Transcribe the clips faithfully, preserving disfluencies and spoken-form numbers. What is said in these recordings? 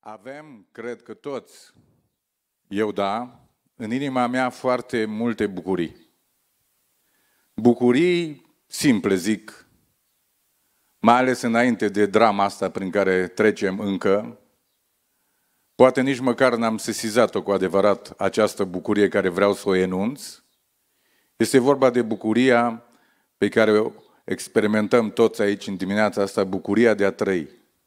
Avem, cred că toți, eu da, în inima mea foarte multe bucurii. Bucurii simple, zic, mai ales înainte de drama asta prin care trecem încă. Poate nici măcar n-am sesizat-o cu adevărat această bucurie care vreau să o enunț. Este vorba de bucuria pe care o experimentăm toți aici în dimineața asta, bucuria de a trăi.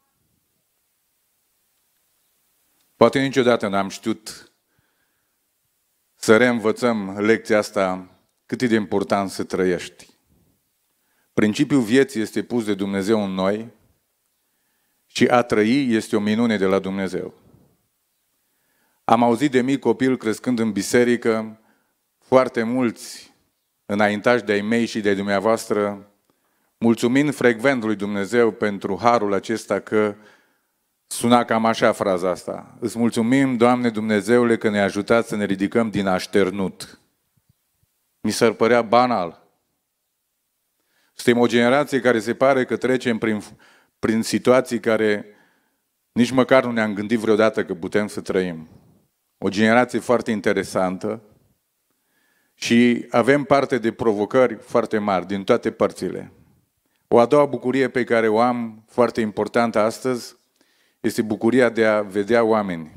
Poate niciodată n-am știut să reînvățăm lecția asta cât e de important să trăiești. Principiul vieții este pus de Dumnezeu în noi și a trăi este o minune de la Dumnezeu. Am auzit de mic copil crescând în biserică, foarte mulți înaintași de-ai mei și de-ai dumneavoastră, mulțumind frecvent lui Dumnezeu pentru harul acesta, că suna cam așa fraza asta: îți mulțumim, Doamne Dumnezeule, că ne-ai ajutat să ne ridicăm din așternut. Mi s-ar părea banal. Suntem o generație care se pare că trecem prin, prin situații care nici măcar nu ne-am gândit vreodată că putem să trăim. O generație foarte interesantă și avem parte de provocări foarte mari din toate părțile. O a doua bucurie pe care o am, foarte importantă astăzi, este bucuria de a vedea oameni.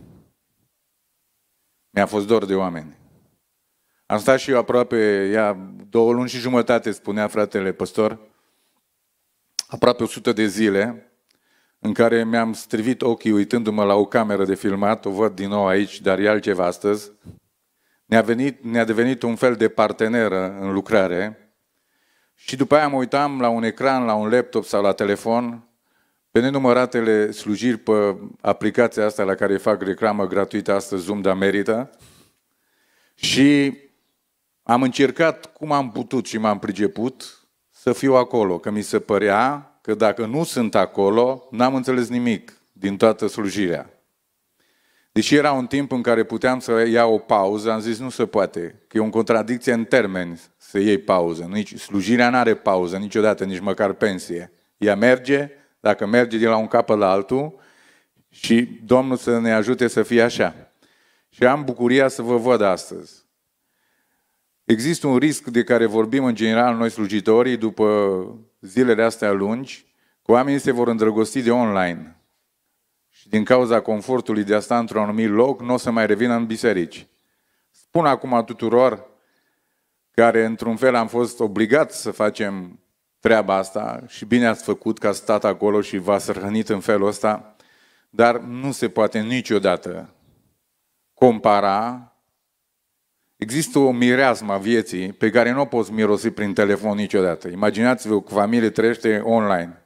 Mi-a fost dor de oameni. Am stat și eu aproape, ia, două luni și jumătate, spunea fratele păstor, aproape o sută de zile, în care mi-am strivit ochii uitându-mă la o cameră de filmat, o văd din nou aici, dar e altceva astăzi. Ne-a, venit, ne-a devenit un fel de parteneră în lucrare și după aia mă uitam la un ecran, la un laptop sau la telefon, pe nenumăratele slujiri pe aplicația asta la care fac reclamă gratuită astăzi, Zoom, dar merită. Și am încercat cum am putut și m-am priceput să fiu acolo, că mi se părea că dacă nu sunt acolo, n-am înțeles nimic din toată slujirea. Deși era un timp în care puteam să iau o pauză, am zis nu se poate, că e o contradicție în termeni să iei pauză. Nici, slujirea n-are pauză niciodată, nici măcar pensie. Ea merge, dacă merge de la un capăt la altul, și Domnul să ne ajute să fie așa. Și am bucuria să vă văd astăzi. Există un risc de care vorbim în general noi slujitorii după zilele astea lungi, că oamenii se vor îndrăgosti de online. Și din cauza confortului de a sta într-un anumit loc, nu o să mai revină în biserici. Spun acum tuturor care într-un fel am fost obligați să facem treaba asta și bine ați făcut că ați stat acolo și v-ați răhănit în felul ăsta, dar nu se poate niciodată compara. Există o mireasmă a vieții pe care nu o poți mirosi prin telefon niciodată. Imaginați-vă că familie trăiește online,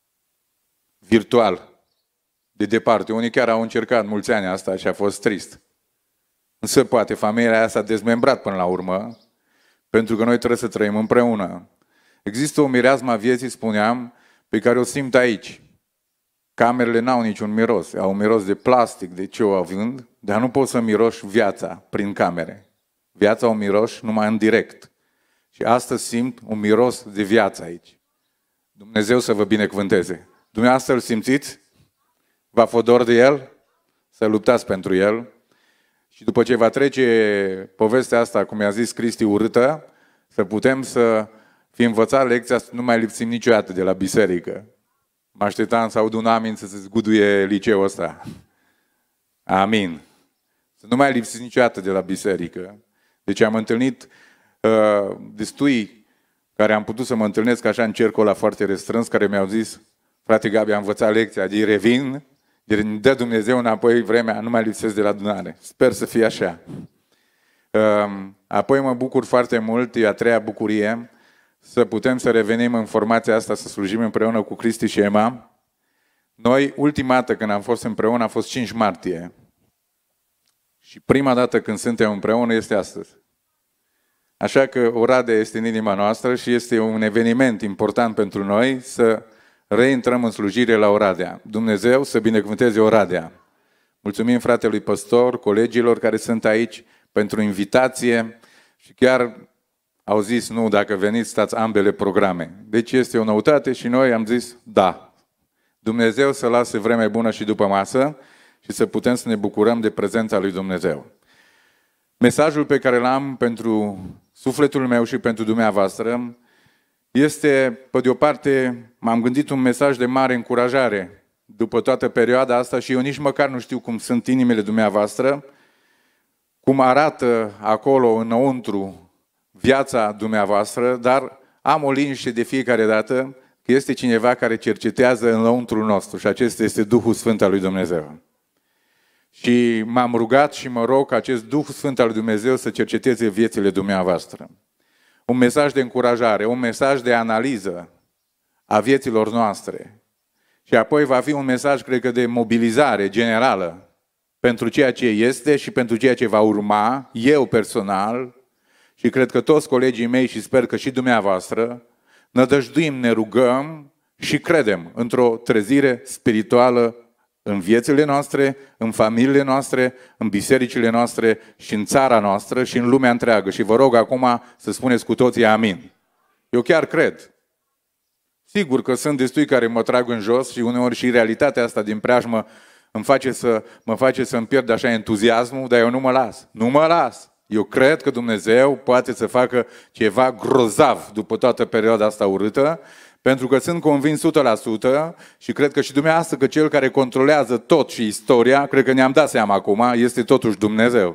virtual, de departe. Unii chiar au încercat mulți ani asta și a fost trist. Nu se poate, familia aia s-a dezmembrat până la urmă, pentru că noi trebuie să trăim împreună. Există o mireasmă a vieții, spuneam, pe care o simt aici. Camerele n-au niciun miros, au un miros de plastic, de ce o având, dar nu poți să miroși viața prin camere. Viața o miroși numai în direct. Și astăzi simt un miros de viață aici. Dumnezeu să vă binecuvânteze. Dumneavoastră îl simțiți? V-a fost dor de el? Să luptați pentru el. Și după ce va trece povestea asta, cum i-a zis Cristi, urâtă, să putem să fi învățat lecția, să nu mai lipsim niciodată de la biserică. Mă așteptam să aud un amin să se zguduie liceul ăsta. Amin. Să nu mai lipsiți niciodată de la biserică. Deci am întâlnit uh, destui care am putut să mă întâlnesc așa în cercul ăla foarte restrâns, care mi-au zis: frate Gabi, am învățat lecția, de revin, de dă Dumnezeu înapoi vremea, nu mai lipsesc de la adunare. Sper să fie așa. Uh, apoi mă bucur foarte mult, e a treia bucurie, să putem să revenim în formația asta, să slujim împreună cu Cristi și Emma. Noi, ultima dată când am fost împreună, a fost cinci martie. Și prima dată când suntem împreună este astăzi. Așa că Oradea este în inima noastră și este un eveniment important pentru noi să reintrăm în slujire la Oradea. Dumnezeu să binecuvânteze Oradea. Mulțumim fratelui păstor, colegilor care sunt aici pentru invitație și chiar au zis nu, dacă veniți stați ambele programe. Deci este o noutate și noi am zis da. Dumnezeu să lase vreme bună și după masă și și să putem să ne bucurăm de prezența lui Dumnezeu. Mesajul pe care l-am pentru sufletul meu și pentru dumneavoastră este, pe de o parte, m-am gândit un mesaj de mare încurajare după toată perioada asta și eu nici măcar nu știu cum sunt inimile dumneavoastră, cum arată acolo înăuntru viața dumneavoastră, dar am o liniște de fiecare dată că este cineva care cercetează înăuntrul nostru și acesta este Duhul Sfânt al lui Dumnezeu. Și m-am rugat și mă rog ca acest Duh Sfânt al lui Dumnezeu să cerceteze viețile dumneavoastră. Un mesaj de încurajare, un mesaj de analiză a vieților noastre. Și apoi va fi un mesaj, cred că, de mobilizare generală pentru ceea ce este și pentru ceea ce va urma, eu personal, și cred că toți colegii mei și sper că și dumneavoastră, nădăjduim, ne rugăm și credem într-o trezire spirituală în viețile noastre, în familiile noastre, în bisericile noastre și în țara noastră și în lumea întreagă. Și vă rog acum să spuneți cu toții amin. Eu chiar cred. Sigur că sunt destui care mă trag în jos și uneori și realitatea asta din preajmă îmi face să, mă face să-mi pierd așa entuziasmul, dar eu nu mă las. Nu mă las. Eu cred că Dumnezeu poate să facă ceva grozav după toată perioada asta urâtă, pentru că sunt convins o sută la sută și cred că și dumneavoastră că cel care controlează tot și istoria, cred că ne-am dat seama acum, este totuși Dumnezeu.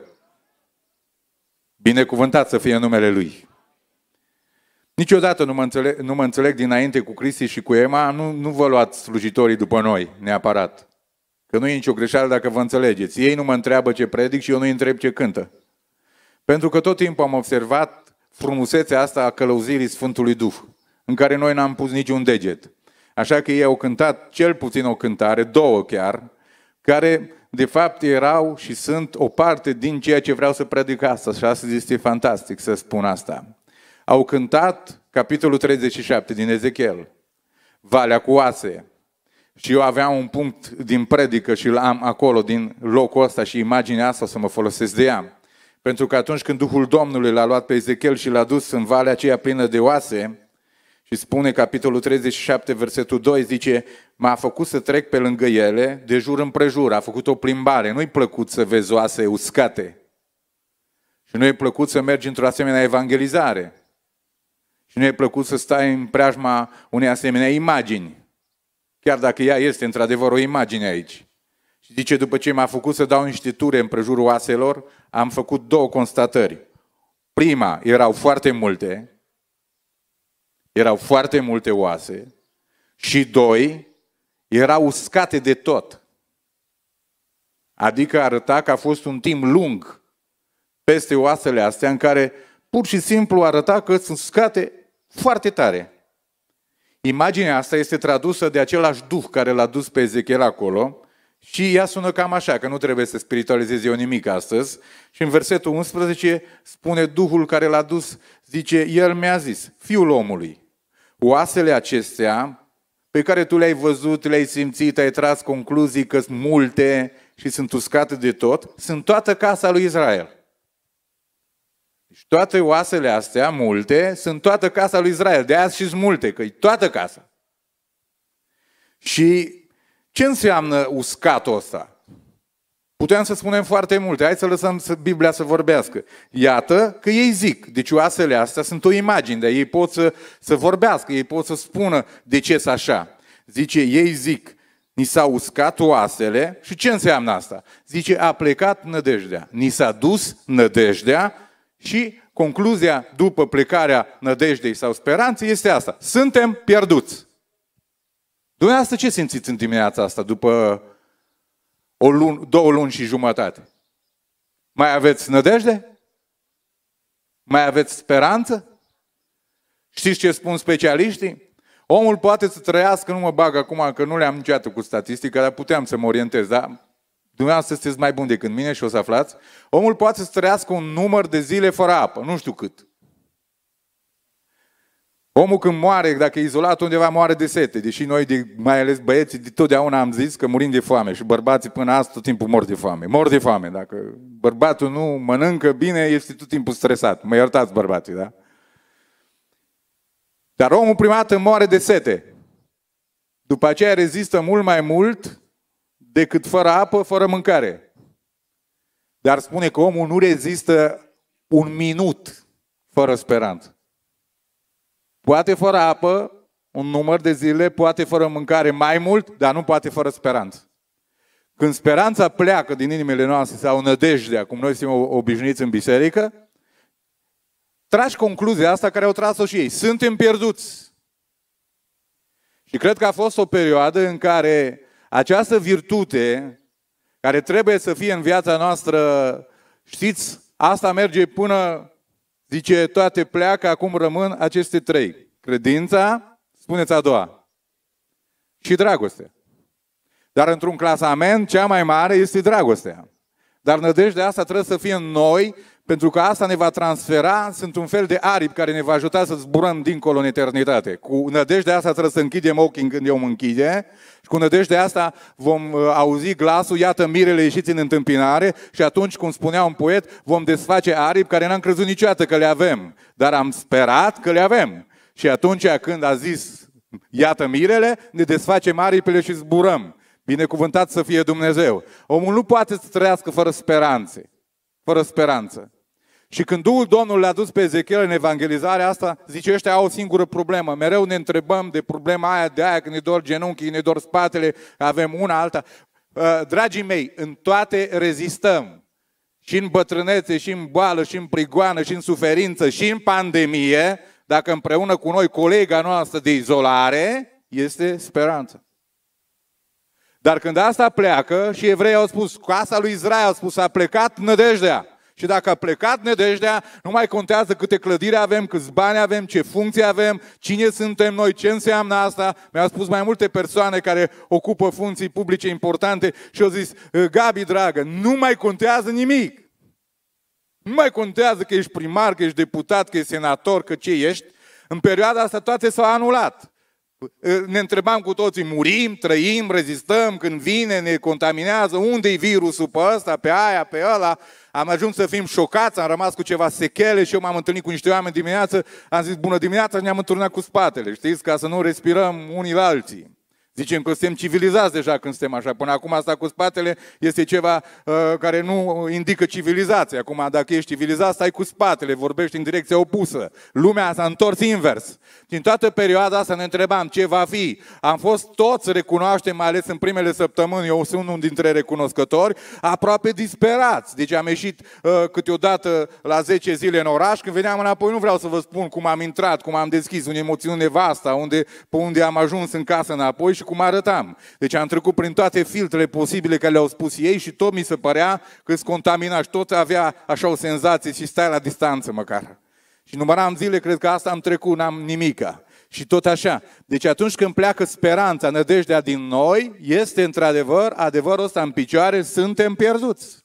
Binecuvântat să fie numele Lui. Niciodată nu mă înțeleg, nu mă înțeleg dinainte cu Cristi și cu Emma, nu, nu vă luați slujitorii după noi, neapărat. Că nu e nicio greșeală dacă vă înțelegeți. Ei nu mă întreabă ce predic și eu nu-i întreb ce cântă. Pentru că tot timpul am observat frumusețea asta a călăuzirii Sfântului Duh, în care noi n-am pus niciun deget. Așa că ei au cântat cel puțin o cântare, două chiar, care de fapt erau și sunt o parte din ceea ce vreau să predic astăzi. Și astăzi este fantastic să spun asta. Au cântat capitolul treizeci și șapte din Ezechiel, Valea cu oase. Și eu aveam un punct din predică și l-am acolo, din locul ăsta și imaginea asta, să mă folosesc de ea. Pentru că atunci când Duhul Domnului l-a luat pe Ezechiel și l-a dus în valea aceea plină de oase, și spune capitolul treizeci și șapte, versetul doi, zice, m-a făcut să trec pe lângă ele, de jur împrejur, a făcut o plimbare. Nu-i plăcut să vezi oase uscate. Și nu-i plăcut să mergi într-o asemenea evangelizare. Și nu-i plăcut să stai în preajma unei asemenea imagini. Chiar dacă ea este într-adevăr o imagine aici. Și zice, după ce m-a făcut să dau niște ture împrejurul oaselor, am făcut două constatări. Prima, erau foarte multe, erau foarte multe oase, și doi, erau uscate de tot. Adică arăta că a fost un timp lung peste oasele astea în care pur și simplu arăta că sunt uscate foarte tare. Imaginea asta este tradusă de același Duh care l-a dus pe Ezechiel acolo și ea sună cam așa, că nu trebuie să spiritualizez eu nimic astăzi. Și în versetul unsprezece spune Duhul care l-a dus, zice, El mi-a zis, Fiul omului, oasele acestea pe care tu le-ai văzut, le-ai simțit, ai tras concluzii că sunt multe și sunt uscate de tot, sunt toată casa lui Israel. Deci toate oasele astea, multe, sunt toată casa lui Israel. De aia și sunt multe, că e toată casa. Și ce înseamnă uscatul ăsta? Puteam să spunem foarte multe. Hai să lăsăm Biblia să vorbească. Iată că ei zic. Deci oasele astea sunt o imagine, dar ei pot să, să vorbească, ei pot să spună de ce sunt așa. Zice, ei zic, ni s-au uscat oasele. Și ce înseamnă asta? Zice, a plecat nădejdea. Ni s-a dus nădejdea și concluzia după plecarea nădejdei sau speranței este asta. Suntem pierduți. Dumneavoastră ce simțiți în dimineața asta după o lun, două luni și jumătate? Mai aveți nădejde? Mai aveți speranță? Știți ce spun specialiștii? Omul poate să trăiască, nu mă bag acum că nu le-am niciodată cu statistică, dar puteam să mă orientez, da? Dumneavoastră sunteți mai buni decât mine și o să aflați. Omul poate să trăiască un număr de zile fără apă, nu știu cât. Omul când moare, dacă e izolat undeva, moare de sete. Deși noi, de, mai ales băieții, de totdeauna am zis că murim de foame. Și bărbații până azi tot timpul mor de foame. Mor de foame. Dacă bărbatul nu mănâncă bine, este tot timpul stresat. Mă iertați bărbații, da? Dar omul prima dată moare de sete. După aceea rezistă mult mai mult decât fără apă, fără mâncare. Dar spune că omul nu rezistă un minut fără speranță. Poate fără apă, un număr de zile, poate fără mâncare mai mult, dar nu poate fără speranță. Când speranța pleacă din inimile noastre sau nădejdea, cum noi suntem obișnuiți în biserică, tragi concluzia asta care au tras-o și ei. Suntem pierduți. Și cred că a fost o perioadă în care această virtute, care trebuie să fie în viața noastră, știți, asta merge până, zice, toate pleacă, acum rămân aceste trei. Credința, spuneți a doua, și dragostea. Dar într-un clasament, cea mai mare este dragostea. Dar nădejdea asta trebuie să fie în noi, pentru că asta ne va transfera, sunt un fel de aripi care ne va ajuta să zburăm dincolo în eternitate. Cu nădejdea asta trebuie să închidem ochii când eu mă închide și cu nădejdea asta vom auzi glasul, iată mirele ieșiți în întâmpinare și atunci, cum spunea un poet, vom desface aripi care n-am crezut niciodată că le avem, dar am sperat că le avem. Și atunci când a zis, iată mirele, ne desfacem aripile și zburăm. Binecuvântat să fie Dumnezeu. Omul nu poate să trăiască fără speranțe. Fără speranță. Și când Duhul Domnului l-a dus pe Ezechiel în evangelizarea asta, zice, ăștia au o singură problemă. Mereu ne întrebăm de problema aia, de aia, că ne dor genunchii, ne dor spatele, avem una, alta. Dragii mei, în toate rezistăm. Și în bătrânețe, și în boală, și în prigoană, și în suferință, și în pandemie, dacă împreună cu noi colega noastră de izolare, este speranță. Dar când asta pleacă, și evreii au spus, casa lui Israel a spus, a plecat nădejdea. Și dacă a plecat nădejdea, nu mai contează câte clădiri avem, câți bani avem, ce funcție avem, cine suntem noi, ce înseamnă asta. Mi-au spus mai multe persoane care ocupă funcții publice importante și au zis, Gabi, dragă, nu mai contează nimic. Nu mai contează că ești primar, că ești deputat, că ești senator, că ce ești. În perioada asta toate s-au anulat. Ne întrebam cu toții, murim, trăim, rezistăm, când vine, ne contaminează, unde-i virusul pe ăsta, pe aia, pe ăla. Am ajuns să fim șocați, am rămas cu ceva sechele și eu m-am întâlnit cu niște oameni dimineață, am zis bună dimineața și ne-am întâlnit cu spatele, știți, ca să nu respirăm unii la alții. Zicem că suntem civilizați deja când suntem așa. Până acum asta cu spatele este ceva uh, care nu indică civilizație. Acum dacă ești civilizat, stai cu spatele, vorbești în direcția opusă. Lumea s-a întors invers. Și în toată perioada asta ne întrebam ce va fi. Am fost toți, recunoaștem, mai ales în primele săptămâni, eu sunt unul dintre recunoscători, aproape disperați. Deci am ieșit uh, câteodată la zece zile în oraș, când veneam înapoi, nu vreau să vă spun cum am intrat, cum am deschis, unde emoțiune vasta, unde, pe unde am ajuns în casă înapoi și cum arătam. Deci am trecut prin toate filtrele posibile care le-au spus ei și tot mi se părea că îți contamina și tot avea așa o senzație și stai la distanță măcar. Și număram zile, cred că asta am trecut, n-am nimica. Și tot așa. Deci atunci când pleacă speranța, nădejdea din noi, este într-adevăr, adevărul ăsta în picioare, suntem pierduți.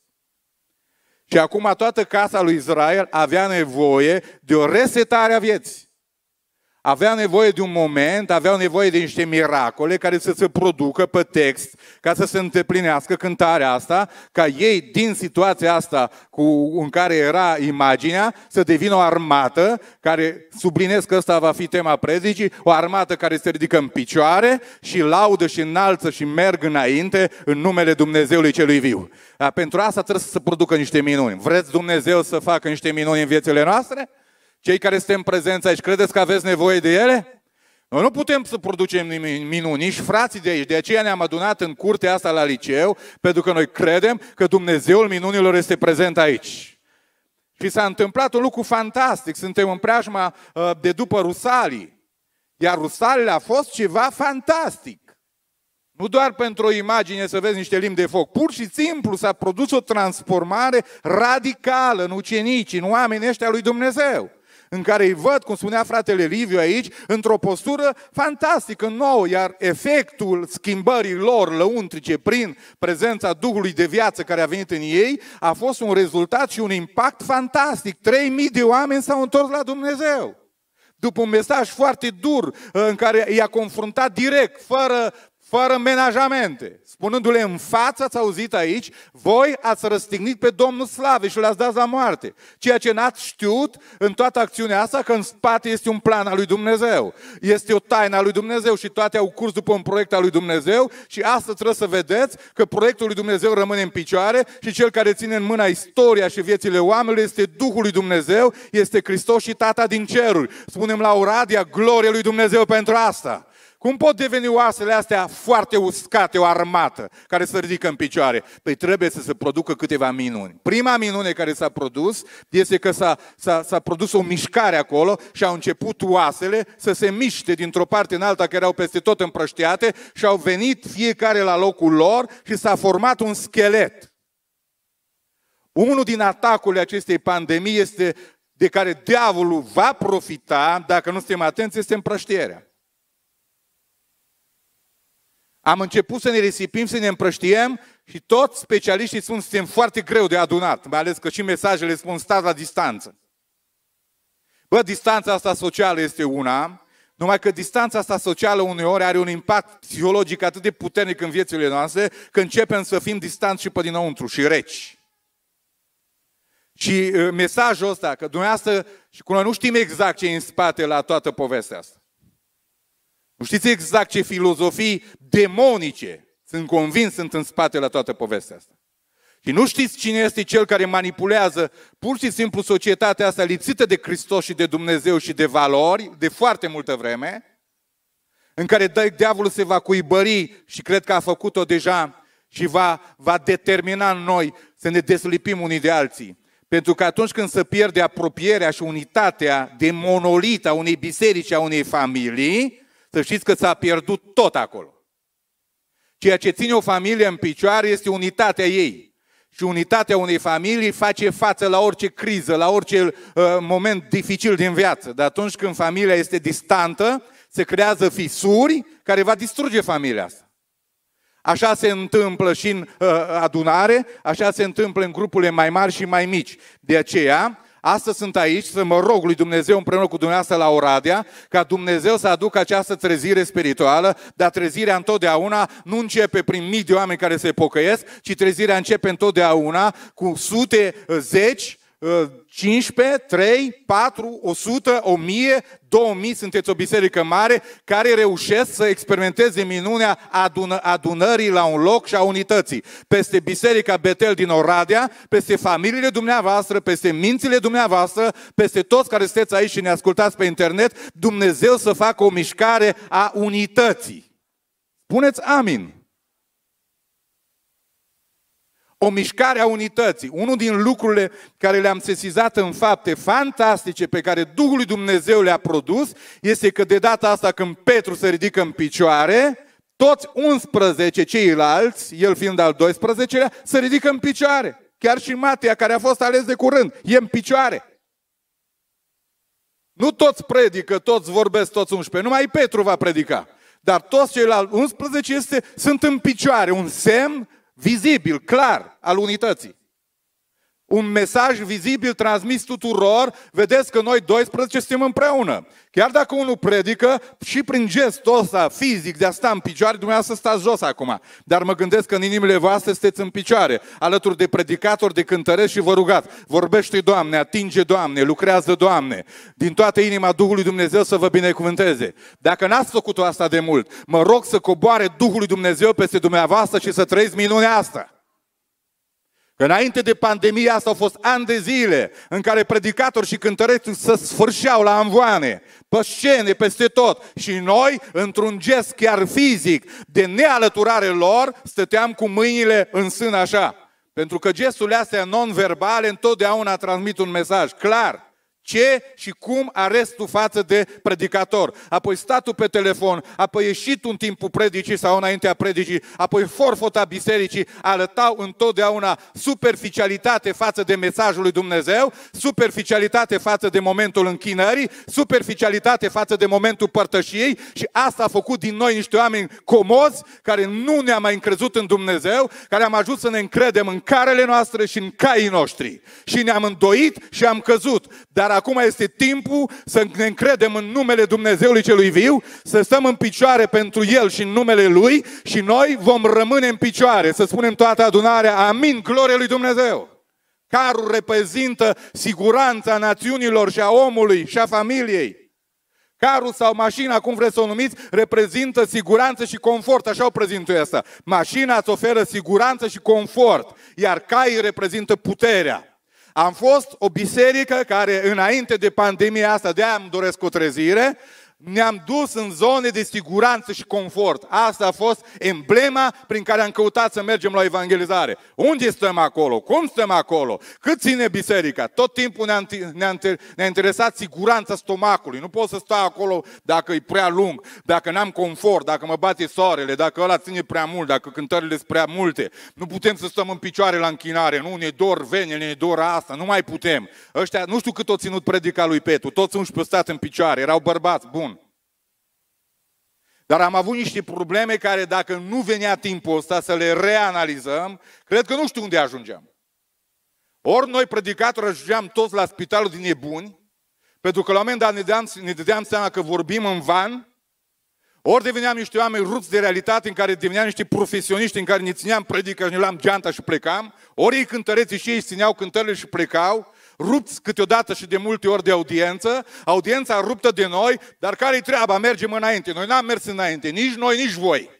Și acum toată casa lui Israel avea nevoie de o resetare a vieții. Avea nevoie de un moment, aveau nevoie de niște miracole care să se producă pe text, ca să se îndeplinească cântarea asta, ca ei din situația asta cu, în care era imaginea, să devină o armată, care, subliniez că ăsta va fi tema predicii, o armată care se ridică în picioare și laudă și înalță și merg înainte în numele Dumnezeului celui viu. Dar pentru asta trebuie să se producă niște minuni. Vreți Dumnezeu să facă niște minuni în viețile noastre? Cei care suntem prezenți aici, credeți că aveți nevoie de ele? Noi nu putem să producem minuni, nici frații de aici. De aceea ne-am adunat în curtea asta la liceu, pentru că noi credem că Dumnezeul minunilor este prezent aici. Și s-a întâmplat un lucru fantastic. Suntem în preajma de după Rusalii. Iar Rusalile a fost ceva fantastic. Nu doar pentru o imagine să vezi niște limbi de foc. Pur și simplu s-a produs o transformare radicală în ucenici, în oamenii ăștia lui Dumnezeu. În care îi văd, cum spunea fratele Liviu aici, într-o postură fantastică, nouă, iar efectul schimbării lor lăuntrice prin prezența Duhului de viață care a venit în ei a fost un rezultat și un impact fantastic. Trei mii de oameni s-au întors la Dumnezeu. După un mesaj foarte dur în care i-a confruntat direct, fără, fără menajamente, spunându-le în față, ați auzit aici, voi ați răstignit pe Domnul Slavei și l-ați dat la moarte. Ceea ce n-ați știut în toată acțiunea asta, că în spate este un plan al lui Dumnezeu. Este o taină a lui Dumnezeu și toate au curs după un proiect al lui Dumnezeu și astăzi trebuie să vedeți că proiectul lui Dumnezeu rămâne în picioare și cel care ține în mâna istoria și viețile oamenilor este Duhul lui Dumnezeu, este Hristos și Tata din ceruri. Spunem la Oradea, glorie lui Dumnezeu pentru asta. Cum pot deveni oasele astea foarte uscate, o armată care se ridică în picioare? Păi trebuie să se producă câteva minuni. Prima minune care s-a produs este că s-a, s-a, s-a produs o mișcare acolo și au început oasele să se miște dintr-o parte în alta, care erau peste tot împrăștiate și au venit fiecare la locul lor și s-a format un schelet. Unul din atacurile acestei pandemii este de care diavolul va profita, dacă nu suntem atenți, este împrăștierea. Am început să ne risipim, să ne împrăștiem și toți specialiștii spun că suntem foarte greu de adunat, mai ales că și mesajele spun stați la distanță. Bă, distanța asta socială este una, numai că distanța asta socială uneori are un impact psihologic atât de puternic în viețile noastre, că începem să fim distanți și pe dinăuntru și reci. Și uh, mesajul ăsta, că dumneavoastră și cu noi nu știm exact ce e în spate la toată povestea asta. Nu știți exact ce filozofii demonice, sunt convins, sunt în spate la toată povestea asta. Și nu știți cine este cel care manipulează pur și simplu societatea asta lipsită de Hristos și de Dumnezeu și de valori de foarte multă vreme, în care diavolul se va cuibări și cred că a făcut-o deja și va, va determina în noi să ne deslipim unii de alții. Pentru că atunci când se pierde apropierea și unitatea de monolit a unei biserici, a unei familii, să știți că s-a pierdut tot acolo. Ceea ce ține o familie în picioare este unitatea ei. Și unitatea unei familii face față la orice criză, la orice uh, moment dificil din viață. Dar atunci când familia este distantă, se creează fisuri care va distruge familia asta. Așa se întâmplă și în uh, adunare, așa se întâmplă în grupurile mai mari și mai mici. De aceea, astăzi sunt aici să mă rog lui Dumnezeu împreună cu dumneavoastră la Oradea, ca Dumnezeu să aducă această trezire spirituală, dar trezirea întotdeauna nu începe prin mii de oameni care se pocăiesc, ci trezirea începe întotdeauna cu sute, zeci, cincisprezece, trei, patru, o sută, o mie, două mii, sunteți o biserică mare, care reușesc să experimenteze minunea adună, adunării la un loc și a unității. Peste Biserica Betel din Oradea, peste familiile dumneavoastră, peste mințile dumneavoastră, peste toți care sunteți aici și ne ascultați pe internet, Dumnezeu să facă o mișcare a unității. Spuneți amin. O mișcare a unității. Unul din lucrurile care le-am sesizat în fapte fantastice pe care Duhul lui Dumnezeu le-a produs este că de data asta când Petru se ridică în picioare, toți unsprezece ceilalți, el fiind al doisprezecelea, se ridică în picioare. Chiar și Matia, care a fost ales de curând, e în picioare. Nu toți predică, toți vorbesc, toți unsprezece, numai Petru va predica. Dar toți ceilalți unsprezece este, sunt în picioare, un semn vizibil, clar, al unității. Un mesaj vizibil transmis tuturor, vedeți că noi doisprezece suntem împreună. Chiar dacă unul predică, și prin gestul ăsta fizic de a sta în picioare, dumneavoastră stați jos acum. Dar mă gândesc că în inimile voastre sunteți în picioare, alături de predicatori, de cântăreți și vă rugați. Vorbește, Doamne, atinge, Doamne, lucrează, Doamne. Din toată inima Duhului Dumnezeu să vă binecuvânteze. Dacă n-ați făcut asta de mult, mă rog să coboare Duhului Dumnezeu peste dumneavoastră și să trăiți minunea asta. Că înainte de pandemie asta au fost ani de zile în care predicatori și cântăreți se sfârșeau la amvoane, pe scene, peste tot. Și noi, într-un gest chiar fizic de nealăturare lor, stăteam cu mâinile în sân așa. Pentru că gesturile astea non-verbale întotdeauna transmit un mesaj clar. Ce și cum arăți tu față de predicator. Apoi statul pe telefon, apoi ieșit în timpul predicii sau înaintea predicii, apoi forfota bisericii arătau întotdeauna superficialitate față de mesajul lui Dumnezeu, superficialitate față de momentul închinării, superficialitate față de momentul părtășiei și asta a făcut din noi niște oameni comozi care nu ne-am mai încrezut în Dumnezeu, care am ajuns să ne încredem în carele noastre și în caii noștri. Și ne-am îndoit și am căzut. Dar dar acum este timpul să ne încredem în numele Dumnezeului celui viu, să stăm în picioare pentru El și în numele Lui și noi vom rămâne în picioare. Să spunem toată adunarea, amin, glorie lui Dumnezeu. Carul reprezintă siguranța națiunilor și a omului și a familiei. Carul sau mașina, cum vreți să o numiți, reprezintă siguranță și confort, așa o prezint eu asta. Mașina îți oferă siguranță și confort, iar caii reprezintă puterea. Am fost o biserică care, înainte de pandemia asta, de-aia îmi doresc o trezire, ne-am dus în zone de siguranță și confort. Asta a fost emblema prin care am căutat să mergem la evangelizare. Unde stăm acolo? Cum stăm acolo? Cât ține biserica? Tot timpul ne-a, ne-a, ne-a interesat siguranța stomacului. Nu pot să stau acolo dacă e prea lung, dacă n-am confort, dacă mă bate soarele, dacă ăla ține prea mult, dacă cântările sunt prea multe. Nu putem să stăm în picioare la închinare. Nu, ne dor venele, ne dor asta. Nu mai putem. Ăștia, nu știu cât o ținut predica lui Petru. Toți unsprezece stat în picioare. Erau bărbați. Bun. Dar am avut niște probleme care, dacă nu venea timpul ăsta să le reanalizăm, cred că nu știu unde ajungeam. Ori noi, predicatori, ajungeam toți la spitalul din nebuni, pentru că la un moment dat ne dădeam, ne dădeam seama că vorbim în van, ori deveneam niște oameni rupți de realitate, în care deveneam niște profesioniști, în care ne țineam predica și ne luam geanta și plecam, ori ei cântăreții și ei țineau cântările și plecau, rupți câteodată și de multe ori de audiență, audiența ruptă de noi, dar care-i treaba? Mergem înainte. Noi n-am mers înainte, nici noi, nici voi.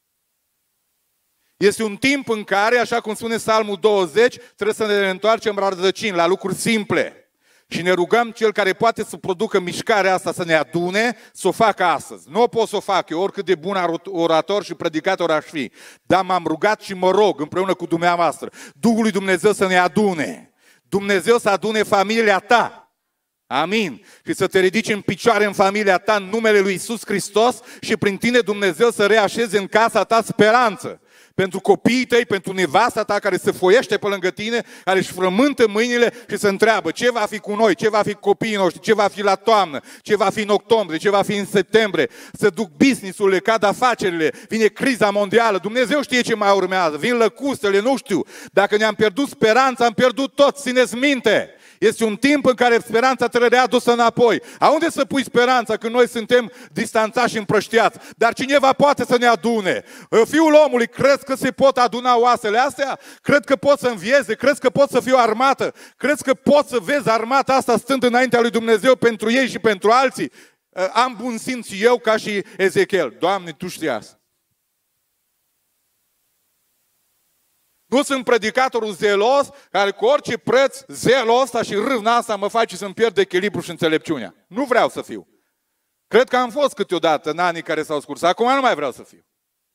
Este un timp în care, așa cum spune Psalmul douăzeci, trebuie să ne întoarcem la rădăcini, la lucruri simple. Și ne rugăm Cel care poate să producă mișcarea asta, să ne adune, să o facă astăzi. Nu o pot să o fac eu, oricât de bun orator și predicator aș fi. Dar m-am rugat și mă rog împreună cu dumneavoastră, Duhul lui Dumnezeu să ne adune. Dumnezeu să adune familia ta. Amin. Și să te ridici în picioare în familia ta în numele lui Iisus Hristos și prin tine Dumnezeu să reașeze în casa ta speranță. Pentru copiii tăi, pentru nevasta ta care se foiește pe lângă tine, care își frământă mâinile și se întreabă ce va fi cu noi, ce va fi cu copiii noștri, ce va fi la toamnă, ce va fi în octombrie, ce va fi în septembrie. Să duc business-urile, cad afacerile, vine criza mondială, Dumnezeu știe ce mai urmează, vin lăcustele, nu știu. Dacă ne-am pierdut speranța, am pierdut tot, țineți minte. Este un timp în care speranța trebuie readusă înapoi. A unde să pui speranța când noi suntem distanțați și împrăștiați? Dar cineva poate să ne adune. Fiul omului, crezi că se pot aduna oasele astea? Cred că pot să învieze? Crezi că pot să fie o armată? Crezi că poți să vezi armata asta stând înaintea lui Dumnezeu pentru ei și pentru alții? Am bun simț și eu ca și Ezechiel. Doamne, Tu știi asta. Nu sunt predicatorul zelos, care cu orice preț, zelul ăsta și râvna asta mă face să-mi pierd echilibru și înțelepciunea. Nu vreau să fiu. Cred că am fost câteodată în anii care s-au scurs. Acum nu mai vreau să fiu.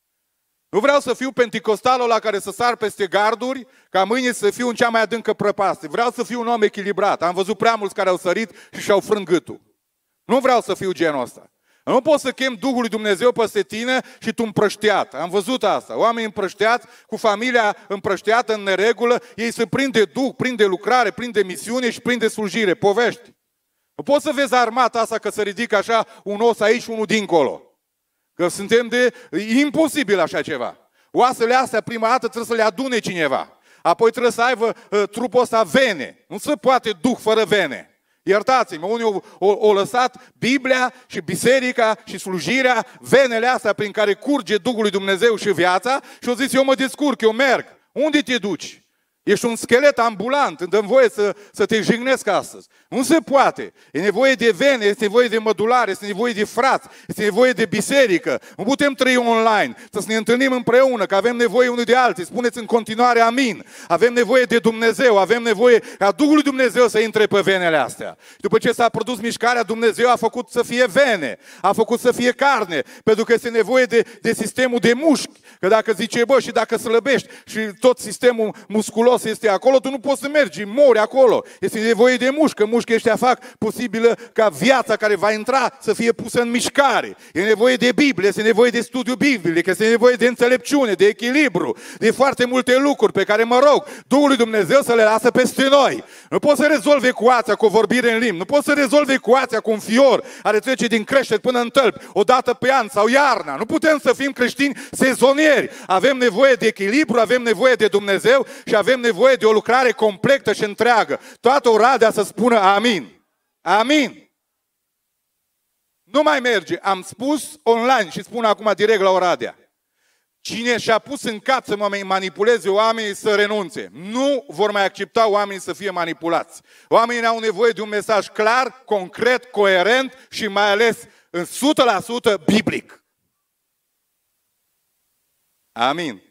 Nu vreau să fiu penticostalul la care să sar peste garduri, ca mâine să fiu în cea mai adâncă prăpastie. Vreau să fiu un om echilibrat. Am văzut prea mulți care au sărit și și-au frânt gâtul. Nu vreau să fiu genul ăsta. Nu poți să chem Duhul lui Dumnezeu peste tine și tu împrăștiat. Am văzut asta. Oamenii împrăștiați, cu familia împrăștiată în neregulă, ei se prind de Duh, prind de lucrare, prind de misiune și prind de slujire. Povești. Nu poți să vezi armata asta că se ridică așa un os aici și unul dincolo. Că suntem de... E imposibil așa ceva. Oasele astea prima dată trebuie să le adune cineva. Apoi trebuie să aibă uh, trupul ăsta vene. Nu se poate Duh fără vene. Iertați-mă, unii au, au, au lăsat Biblia și biserica și slujirea, venele astea prin care curge Duhul lui Dumnezeu și viața și au zis, eu mă descurc, eu merg. Unde te duci? Ești un schelet ambulant, îmi dăm voie să, să te jignesc astăzi. Nu se poate. E nevoie de vene, este nevoie de mădulare, este nevoie de frați, este nevoie de biserică. Nu putem trăi online, să ne întâlnim împreună, că avem nevoie unii de alții. Spuneți în continuare amin. Avem nevoie de Dumnezeu, avem nevoie ca Duhul lui Dumnezeu să intre pe venele astea. După ce s-a produs mișcarea, Dumnezeu a făcut să fie vene, a făcut să fie carne, pentru că este nevoie de, de sistemul de mușchi. Că dacă zice, bă, și dacă slăbești și tot sistemul musculos este acolo, tu nu poți să mergi, mori acolo. Este nevoie de mușcă, mușchii ăștia fac posibilă ca viața care va intra să fie pusă în mișcare. E nevoie de Biblie, este nevoie de studiu biblic, este nevoie de înțelepciune, de echilibru, de foarte multe lucruri pe care mă rog Duhul lui Dumnezeu să le lasă peste noi. Nu poți să rezolvi ecuația cu o vorbire în limbi, nu poți să rezolvi ecuația cu un fior care trece din creștere până în tălpi, o dată pe an sau iarna. Nu putem să fim creștini sezonieri. Avem nevoie de echilibru, avem nevoie de Dumnezeu și avem nevoie de o lucrare completă și întreagă. Toată Oradea să spună amin. Amin. Nu mai merge. Am spus online și spun acum direct la Oradea. Cine și-a pus în cap să mă manipuleze oamenii să renunțe. Nu vor mai accepta oamenii să fie manipulați. Oamenii au nevoie de un mesaj clar, concret, coerent și mai ales în o sută la sută biblic. Amin.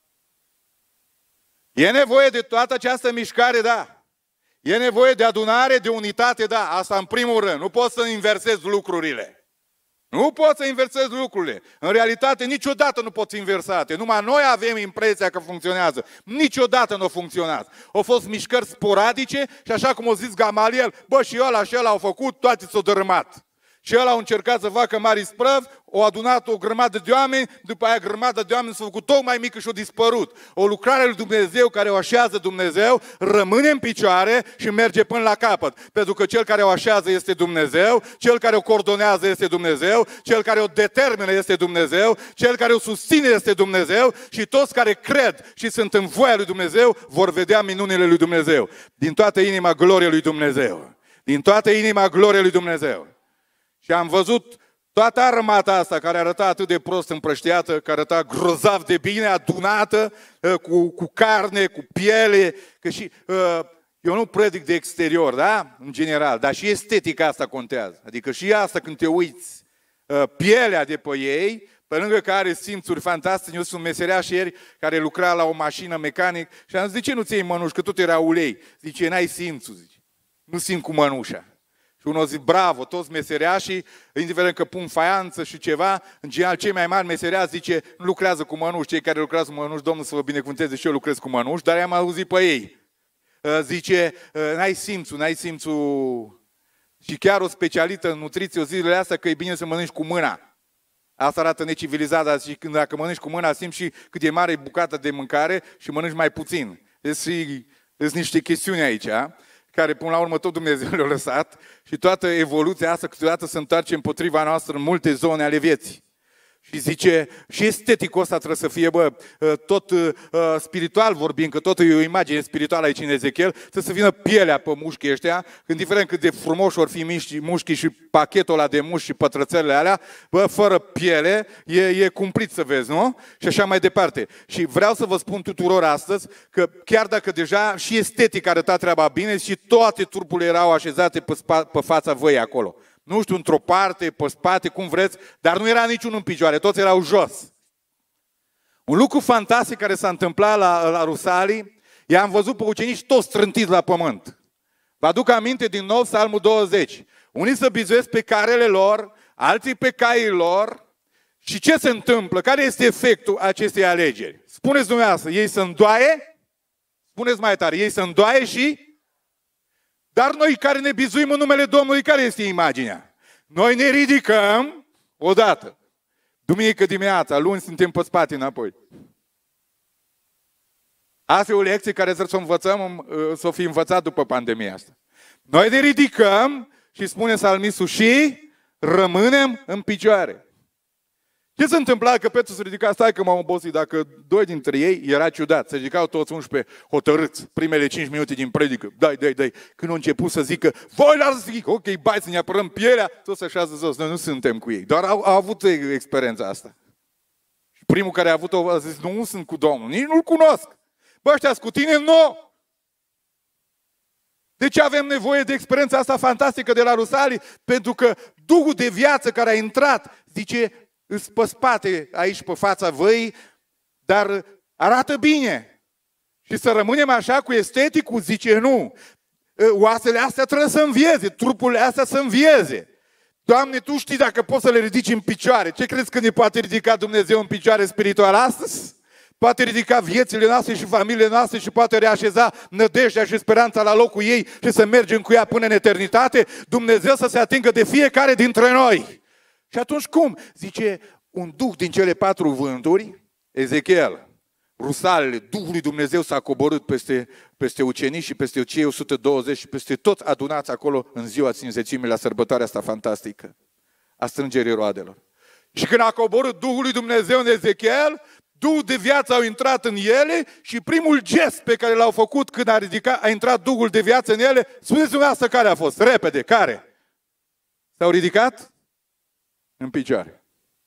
E nevoie de toată această mișcare, da. E nevoie de adunare, de unitate, da. Asta în primul rând. Nu poți să inversezi lucrurile. Nu poți să inversezi lucrurile. În realitate, niciodată nu poți inversate. Numai noi avem impresia că funcționează. Niciodată nu a funcționat. Au fost mișcări sporadice și așa cum a zis Gamaliel, bă, și ăla și ăla au făcut, toate s-au dărâmat. Și ăla au încercat să facă mari sprăvi, au adunat o grămadă de oameni, după aia grămadă de oameni s-au făcut tot mai mică și au dispărut. O lucrare lui Dumnezeu care o așează Dumnezeu rămâne în picioare și merge până la capăt. Pentru că cel care o așează este Dumnezeu, cel care o coordonează este Dumnezeu, cel care o determină este Dumnezeu, cel care o susține este Dumnezeu și toți care cred și sunt în voia lui Dumnezeu vor vedea minunile lui Dumnezeu. Din toată inima gloria lui Dumnezeu. Din toată inima gloria lui Dumnezeu. Și am văzut toată armata asta care arăta atât de prost împrăștiată, care arăta grozav de bine, adunată, cu, cu carne, cu piele. Că și, eu nu predic de exterior, da? În general, dar și estetica asta contează. Adică și asta când te uiți, pielea de pe ei, pe lângă care simțuri fantastice. Eu sunt meseriaș ieri care lucra la o mașină mecanic și am zis, de ce nu ți iei mănuși? Că tot era ulei. Zice, n-ai simțul, zice. Nu simt cu mănușa. Și unul zice, bravo, toți meseriașii, indiferent că pun faianță și ceva, în general cei mai mari meseriași zice, nu lucrează cu mănuși, cei care lucrează cu mănuși, Domnul să vă binecuvânteze și eu lucrez cu mănuși, dar i-am auzit pe ei. Zice, n-ai simțul, n-ai simțul. Și chiar o specialită în nutriție, o zilele astea, că e bine să mănânci cu mâna. Asta arată necivilizat, dar și când dacă mănânci cu mâna, simți și cât e mare bucata de mâncare și mănânci mai puțin. Deci sunt niște chestiuni aici, care până la urmă tot Dumnezeu le-a lăsat și toată evoluția asta câteodată se întoarce împotriva noastră în multe zone ale vieții. Și zice, și esteticul ăsta trebuie să fie, bă, tot uh, spiritual vorbind, că tot e o imagine spirituală aici în Ezechiel, trebuie să vină pielea pe mușchii ăștia, indiferent cât de frumoși or fi miști, mușchii și pachetul ăla de mușchi și pătrățelele alea, bă, fără piele, e, e cumplit să vezi, nu? Și așa mai departe. Și vreau să vă spun tuturor astăzi că chiar dacă deja și estetic arăta treaba bine și toate trupurile erau așezate pe, spa, pe fața văii acolo. Nu știu, într-o parte, pe spate, cum vreți, dar nu era niciunul în picioare, toți erau jos. Un lucru fantastic care s-a întâmplat la, la Rusalii, i-am văzut pe ucenici toți strântiți la pământ. Vă aduc aminte din nou Psalmul douăzeci. Unii se bizuiesc pe carele lor, alții pe caii lor. Și ce se întâmplă? Care este efectul acestei alegeri? Spuneți dumneavoastră, ei se îndoaie? Spuneți mai tare, ei se îndoaie și... Dar noi care ne bizuim în numele Domnului, care este imaginea? Noi ne ridicăm odată. Duminică dimineața, luni suntem pe spate înapoi. Asta e o lecție care trebuie să o învățăm, să o fi învățat după pandemia asta. Noi ne ridicăm și spune psalmistul și rămânem în picioare. Ce se întâmpla că Petru se ridica? Stai că m-am obosit. Dacă doi dintre ei era ciudat. Se ridicau toți unsprezece hotărâți. Primele cinci minute din predică. Dai, dai, dai. Când au început să zică, voi la zic, ok, bai să ne apărăm pielea, toți se așează jos. Noi nu suntem cu ei. Doar au, au avut experiența asta. Și primul care a avut-o a zis, nu sunt cu Domnul. Nici nu-L cunosc. Bă, ăștia cu tine? Nu! De ce avem nevoie de experiența asta fantastică de la Rusalii? Pentru că Duhul de viață care a intrat, zice, îți pe spate, aici pe fața văii, dar arată bine. Și să rămânem așa cu esteticul, zice nu. Oasele astea trebuie să învieze, trupurile astea să învieze. Doamne, Tu știi dacă poți să le ridici în picioare. Ce crezi că ne poate ridica Dumnezeu în picioare spiritual astăzi? Poate ridica viețile noastre și familiile noastre și poate reașeza nădejdea și speranța la locul ei și să mergem cu ea până în eternitate. Dumnezeu să se atingă de fiecare dintre noi. Și atunci cum? Zice, un duh din cele patru vânturi, Ezechiel, Rusalele, Duhul lui Dumnezeu s-a coborât peste, peste ucenici și peste cei o sută douăzeci și peste toți adunați acolo în ziua Ținzețimii la sărbătoarea asta fantastică a strângerii roadelor. Și când a coborât Duhul lui Dumnezeu în Ezechiel, Duhul de viață au intrat în ele și primul gest pe care l-au făcut când a ridicat, a intrat Duhul de viață în ele, spuneți dumneavoastră care a fost, repede, care? S-au ridicat în picioare.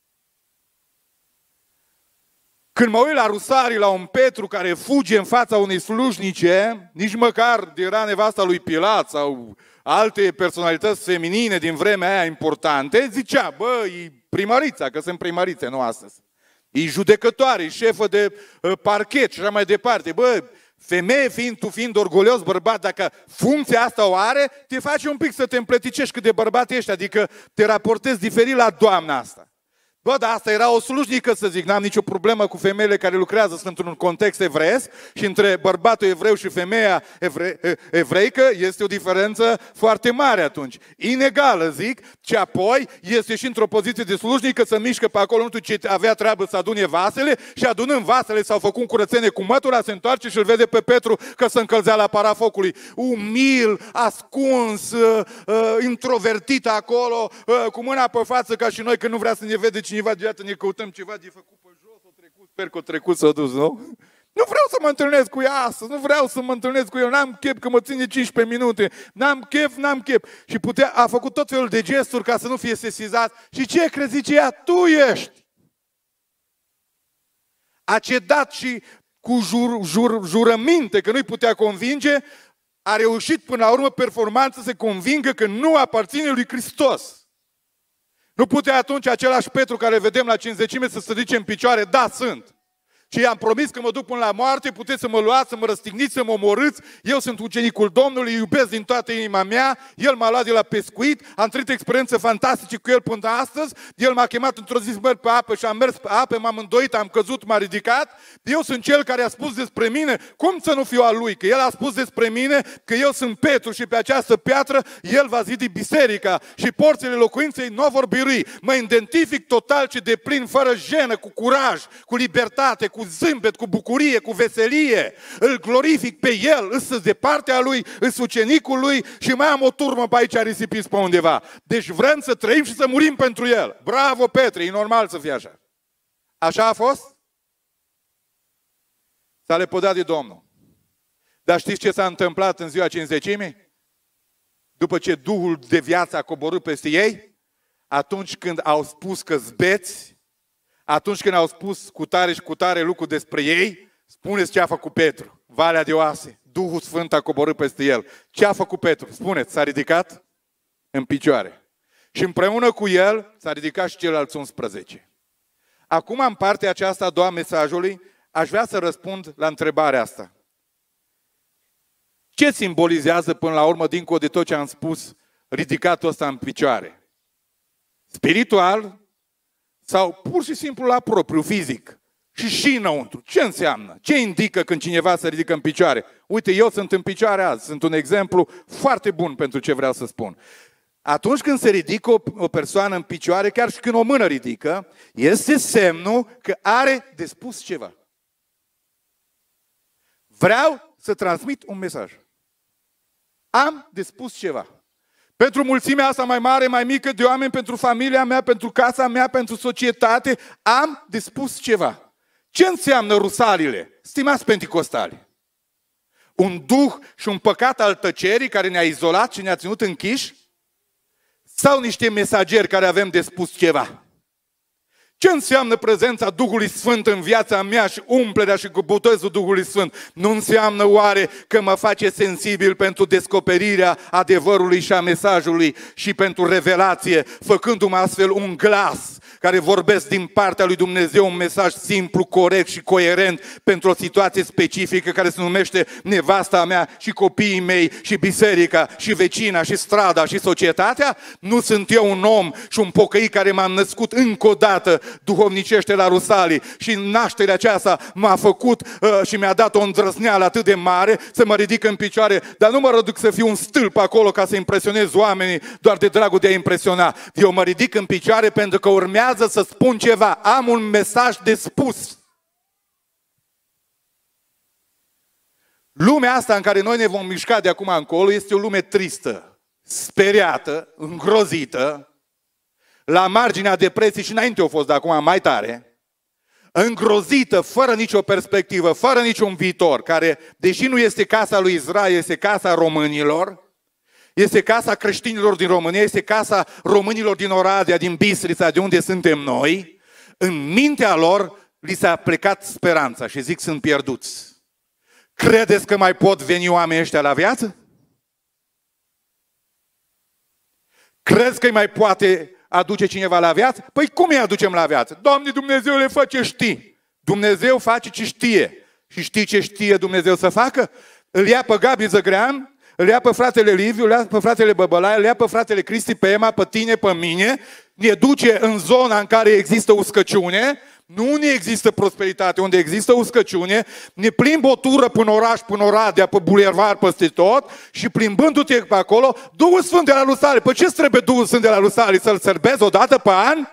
Când mă uit la Rusalii, la un Petru care fuge în fața unei slujnice, nici măcar era nevasta lui Pilat sau alte personalități feminine din vremea aia importante, zicea, bă, e primărița, că sunt primărițe, nu astăzi. E judecătoare, e șefă de uh, parchet și așa mai departe. Bă, femeie fiind, tu fiind orgolios bărbat, dacă funcția asta o are, te face un pic să te împleticești cât de bărbat ești, adică te raportezi diferit la doamna asta. Bă, dar asta era o slujnică, să zic, n-am nicio problemă cu femeile care lucrează, sunt într-un context evreiesc și între bărbatul evreu și femeia evre, evreică este o diferență foarte mare atunci. Inegală, zic, și apoi este și într-o poziție de slujnică să mișcă pe acolo, nu știu ce avea treabă să adune vasele și adunând vasele s-au făcut curățenie cu mătura, se întoarce și îl vede pe Petru că se încălzea la para focului. Umil, ascuns, uh, uh, introvertit acolo, uh, cu mâna pe față ca și noi când nu vrea să ne vede cineva deodată, ne căutăm ceva de făcut pe jos, o trecut, sper că o trecut s-a dus, nu? Nu vreau să mă întâlnesc cu ea astăzi, nu vreau să mă întâlnesc cu el, n-am chef că mă ține cincisprezece minute, n-am chef, n-am chef. Și putea, a făcut tot felul de gesturi ca să nu fie sesizat. Și ce crezi, zice ea? Tu ești! A cedat și cu jur, jur, jurăminte că nu-i putea convinge, a reușit până la urmă performanță să se convingă că nu aparține lui Hristos. Nu putea atunci același Petru care vedem la cincizecime să se ridice în picioare, da, sunt. Și i-am promis că mă duc până la moarte, puteți să mă luați, să mă răstigniți, să mă omorâți, eu sunt ucenicul Domnului, îi iubesc din toată inima mea, el m-a luat de la pescuit, am trăit experiențe fantastice cu el până astăzi, el m-a chemat într-o zi să merg pe apă și am mers pe apă, m-am îndoit, am căzut, m-a ridicat, eu sunt cel care a spus despre mine, cum să nu fiu al lui, că el a spus despre mine că eu sunt Petru și pe această piatră el va zidi biserica și porțile locuinței nu vor birui. Mă identific total și deplin, fără jenă, cu curaj, cu libertate, cu zâmbet, cu bucurie, cu veselie, îl glorific pe el, îs de partea lui, îs ucenicul lui și mai am o turmă pe aici risipiți pe undeva. Deci vrem să trăim și să murim pentru el. Bravo, Petre, e normal să fie așa. Așa a fost? S-a lepădat de Domnul. Dar știți ce s-a întâmplat în ziua cincizecimii? După ce Duhul de viață a coborât peste ei, atunci când au spus că zbeți, atunci când au spus cu tare și cu tare lucru despre ei, spuneți ce a făcut Petru. Valea de oase, Duhul Sfânt a coborât peste el. Ce a făcut Petru? Spuneți, s-a ridicat în picioare. Și împreună cu el s-a ridicat și ceilalți unsprezece. Acum, în partea aceasta a doua mesajului, aș vrea să răspund la întrebarea asta. Ce simbolizează până la urmă, dincolo de tot ce am spus, ridicatul ăsta în picioare? Spiritual sau pur și simplu la propriu, fizic? Și și înăuntru. Ce înseamnă? Ce indică când cineva se ridică în picioare? Uite, eu sunt în picioare azi. Sunt un exemplu foarte bun pentru ce vreau să spun. Atunci când se ridică o, o persoană în picioare, chiar și când o mână ridică, este semnul că are de spus ceva. Vreau să transmit un mesaj. Am de spus ceva. Pentru mulțimea asta mai mare, mai mică de oameni, pentru familia mea, pentru casa mea, pentru societate, am de spus ceva. Ce înseamnă rusalile, stimați penticostali? Un duh și un păcat al tăcerii care ne-a izolat și ne-a ținut închiși? Sau niște mesageri care avem de spus ceva? Ce înseamnă prezența Duhului Sfânt în viața mea și umplerea și cu botezul Duhului Sfânt? Nu înseamnă oare că mă face sensibil pentru descoperirea adevărului și a mesajului și pentru revelație, făcându-mă astfel un glas care vorbesc din partea lui Dumnezeu un mesaj simplu, corect și coerent pentru o situație specifică care se numește nevasta mea și copiii mei și biserica și vecina și strada și societatea? Nu sunt eu un om și un pocăit care m-am născut încă o dată duhovnicește la Rusalii și nașterea aceasta m-a făcut uh, și mi-a dat o îndrăzneală atât de mare să mă ridic în picioare, dar nu mă reduc să fiu un stâlp acolo ca să impresionez oamenii doar de dragul de a impresiona. Eu mă ridic în picioare pentru că urmează să spun ceva. Am un mesaj de spus. Lumea asta în care noi ne vom mișca de acum încolo este o lume tristă, speriată, îngrozită, la marginea depresiei și înainte au fost de acum mai tare, îngrozită, fără nicio perspectivă, fără niciun viitor, care, deși nu este casa lui Israel, este casa românilor, este casa creștinilor din România, este casa românilor din Oradea, din Bistrița, de unde suntem noi, în mintea lor li s-a plecat speranța și zic, sunt pierduți. Credeți că mai pot veni oamenii ăștia la viață? Crezi că îi mai poate aduce cineva la viață? Păi cum îi aducem la viață? Doamne, Dumnezeu le face știi. Dumnezeu face ce știe. Și știi ce știe Dumnezeu să facă? Îl ia pe Gabi Zăgrean, îl ia pe fratele Liviu, îl ia pe fratele Băbălaie, îl ia pe fratele Cristi, pe Ema, pe tine, pe mine, ne duce în zona în care există uscăciune, nu unde există prosperitate, unde există uscăciune, ne plimbă o tură până oraș, până Oradea, pe bulevard, peste tot și plimbându-te pe acolo, Duhul Sfânt de la Lusale. Păi ce trebuie Duhul Sfânt de la Lusale? Să-l sărbezi o dată pe an?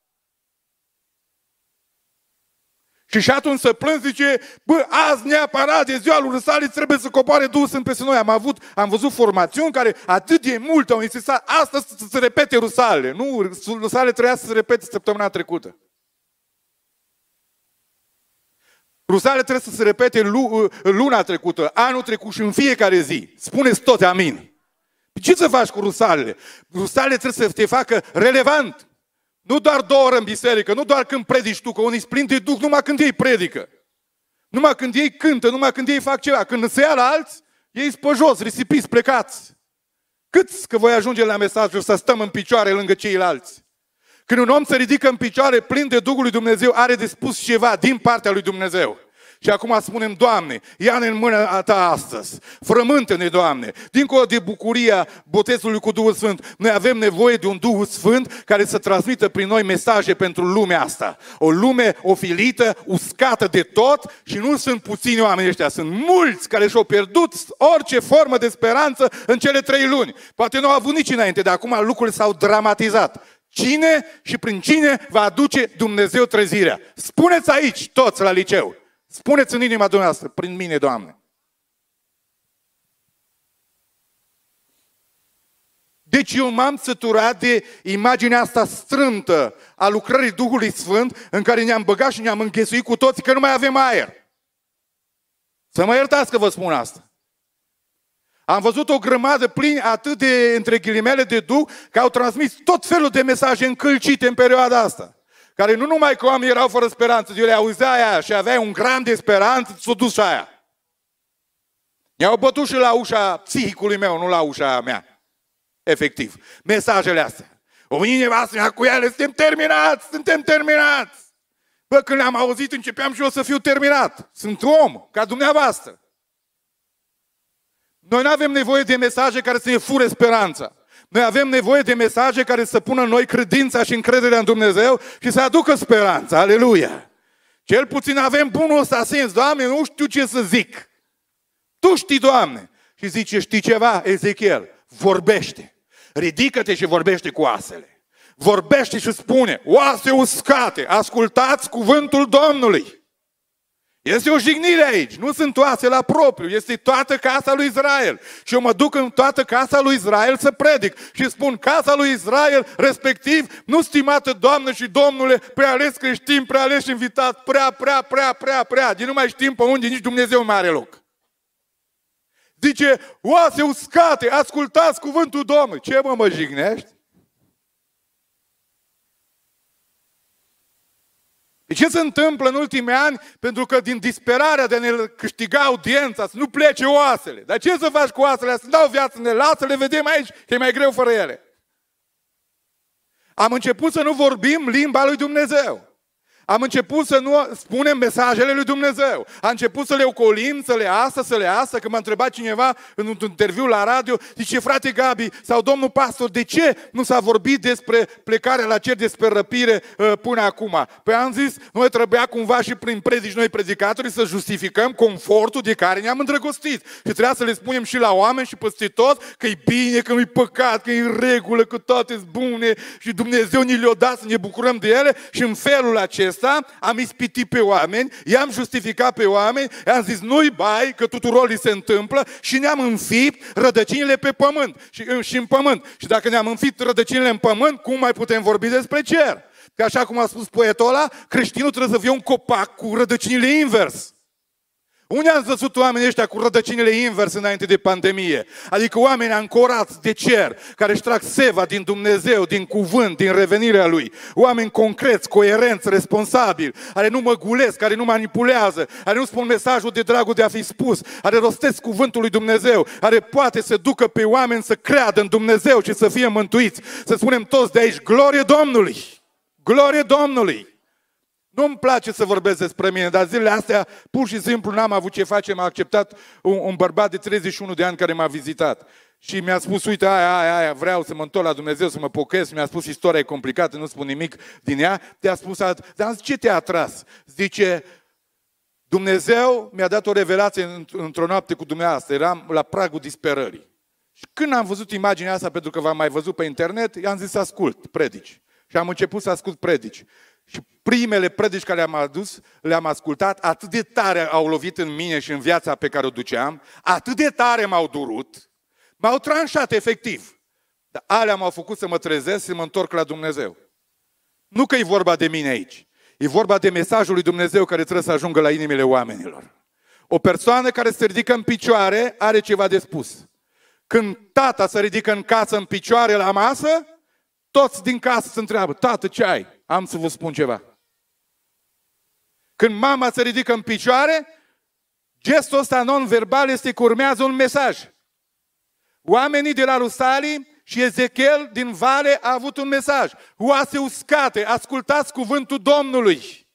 Și și atunci să plângi, zice, bă, azi neapărat de ziua lui Rusale trebuie să coboare Duhul Sfânt peste noi. Am avut, am văzut formațiuni care atât de mult au insistat, asta să se repete Rusale. Nu, Rusale trebuia să se repete săptămâna trecută. Rusale trebuie să se repete luna trecută, anul trecut și în fiecare zi. Spuneți toți amin. Ce să faci cu rusalele? Rusalele trebuie să te facă relevant. Nu doar două ori în biserică, nu doar când predici tu, că unii sunt plini de Duh, numai când ei predică. Numai când ei cântă, numai când ei fac ceva. Când se ia la alți, ei sunt pe jos, risipiți, plecați. Câți că voi ajunge la mesajul să stăm în picioare lângă ceilalți? Când un om se ridică în picioare plin de Duhul lui Dumnezeu, are de spus ceva din partea lui Dumnezeu. Și acum spunem, Doamne, ia-ne în mâna Ta astăzi, frământă-ne, Doamne, dincolo de bucuria botezului cu Duhul Sfânt, noi avem nevoie de un Duh Sfânt care să transmită prin noi mesaje pentru lumea asta. O lume ofilită, uscată de tot și nu sunt puțini oameni ăștia, sunt mulți care și-au pierdut orice formă de speranță în cele trei luni. Poate nu au avut nici înainte, dar acum lucrurile s-au dramatizat. Cine și prin cine va aduce Dumnezeu trezirea? Spuneți aici, toți la liceu. Spuneți în inima dumneavoastră, prin mine, Doamne. Deci eu m-am săturat de imaginea asta strântă a lucrării Duhului Sfânt în care ne-am băgat și ne-am înghesuit cu toții că nu mai avem aer. Să mă iertați că vă spun asta. Am văzut o grămadă plini atât de, între ghilimele, de Duh, că au transmis tot felul de mesaje încălcite în perioada asta. Care nu numai că oamenii erau fără speranță, eu le auzea aia și aveai un gram de speranță, s-o dus și aia. I-au bătut și la ușa psihicului meu, nu la ușa mea. Efectiv. Mesajele astea. O venit nevastă cu ele, suntem terminați, suntem terminați. Bă, când le-am auzit, începeam și eu să fiu terminat. Sunt om, ca dumneavoastră. Noi nu avem nevoie de mesaje care să ne fure speranța. Noi avem nevoie de mesaje care să pună în noi credința și încrederea în Dumnezeu și să aducă speranța. Aleluia! Cel puțin avem bunul ăsta sens. Doamne, nu știu ce să zic. Tu știi, Doamne. Și zice, știi ceva, Ezechiel? Vorbește. Ridică-te și vorbește cu oasele. Vorbește și spune, oase uscate, ascultați cuvântul Domnului. Este o jignire aici, nu sunt oase la propriu, este toată casa lui Israel. Și eu mă duc în toată casa lui Israel să predic și spun, casa lui Israel, respectiv, nu stimată Doamnă și Domnule, prea ales creștin, prea ales invitat, prea, prea, prea, prea, prea, de nu mai știm pe unde nici Dumnezeu mai are loc. Zice, oase uscate, ascultați cuvântul Domnului. Ce mă mă jignești? Ce se întâmplă în ultimii ani? Pentru că din disperarea de a ne câștiga audiența, să nu plece oasele. Dar ce să faci cu oasele? Să dau viață, ne lasă, le vedem aici, că e mai greu fără ele. Am început să nu vorbim limba lui Dumnezeu. Am început să nu spunem mesajele lui Dumnezeu. Am început să le ocolim, să le asă, să le asă. Că m-a întrebat cineva în un interviu la radio, zice, frate Gabi sau domnul pastor, de ce nu s-a vorbit despre plecarea la cer, despre răpire uh, până acum? Păi am zis, noi trebuia cumva și prin predici noi predicatorii să justificăm confortul de care ne-am îndrăgostit. Și trebuia să le spunem și la oameni și peste tot că e bine, că nu-i păcat, că e în regulă, că toate sunt bune și Dumnezeu ni le-a dat să ne bucurăm de ele și în felul acesta am ispitit pe oameni, i-am justificat pe oameni, i-am zis nu-i bai, că tuturor li se întâmplă și ne-am înfipt rădăcinile pe pământ și, și în pământ. Și dacă ne-am înfipt rădăcinile în pământ, cum mai putem vorbi despre cer? Că așa cum a spus poetul ăla, creștinul trebuie să fie un copac cu rădăcinile invers. Unde am văzut oamenii ăștia cu rădăcinile invers înainte de pandemie? Adică oameni ancorați de cer, care își trag seva din Dumnezeu, din cuvânt, din revenirea Lui. Oameni concreți, coerenți, responsabili, care nu măgulesc, care nu manipulează, care nu spun mesajul de dragul de a fi spus, care rostesc cuvântul lui Dumnezeu, care poate să ducă pe oameni să creadă în Dumnezeu și să fie mântuiți. Să spunem toți de aici, glorie Domnului! Glorie Domnului! Nu-mi place să vorbesc despre mine, dar zilele astea pur și simplu n-am avut ce face. M-a acceptat un, un bărbat de treizeci și unu de ani care m-a vizitat. Și mi-a spus, uite, aia, aia, aia, vreau să mă întorc la Dumnezeu, să mă pocăiesc. Mi-a spus, istoria e complicată, nu spun nimic din ea. Te-a spus, dar am zis, ce te-a atras? Zice, Dumnezeu mi-a dat o revelație într-o noapte cu dumneavoastră. Eram la pragul disperării. Și când am văzut imaginea asta, pentru că v-am mai văzut pe internet, i-am zis, ascult predici. Și am început să ascult predici. Și primele predici care le-am adus, le-am ascultat, atât de tare au lovit în mine și în viața pe care o duceam, atât de tare m-au durut, m-au tranșat efectiv. Dar alea m-au făcut să mă trezesc, să mă întorc la Dumnezeu. Nu că e vorba de mine aici, e vorba de mesajul lui Dumnezeu care trebuie să ajungă la inimile oamenilor. O persoană care se ridică în picioare are ceva de spus. Când tata se ridică în casă în picioare la masă, toți din casă se întreabă, tată, ce ai? Am să vă spun ceva. Când mama se ridică în picioare, gestul ăsta non-verbal este că urmează un mesaj. Oamenii de la Rusalii și Ezechiel din vale a avut un mesaj. Oase uscate, ascultați cuvântul Domnului.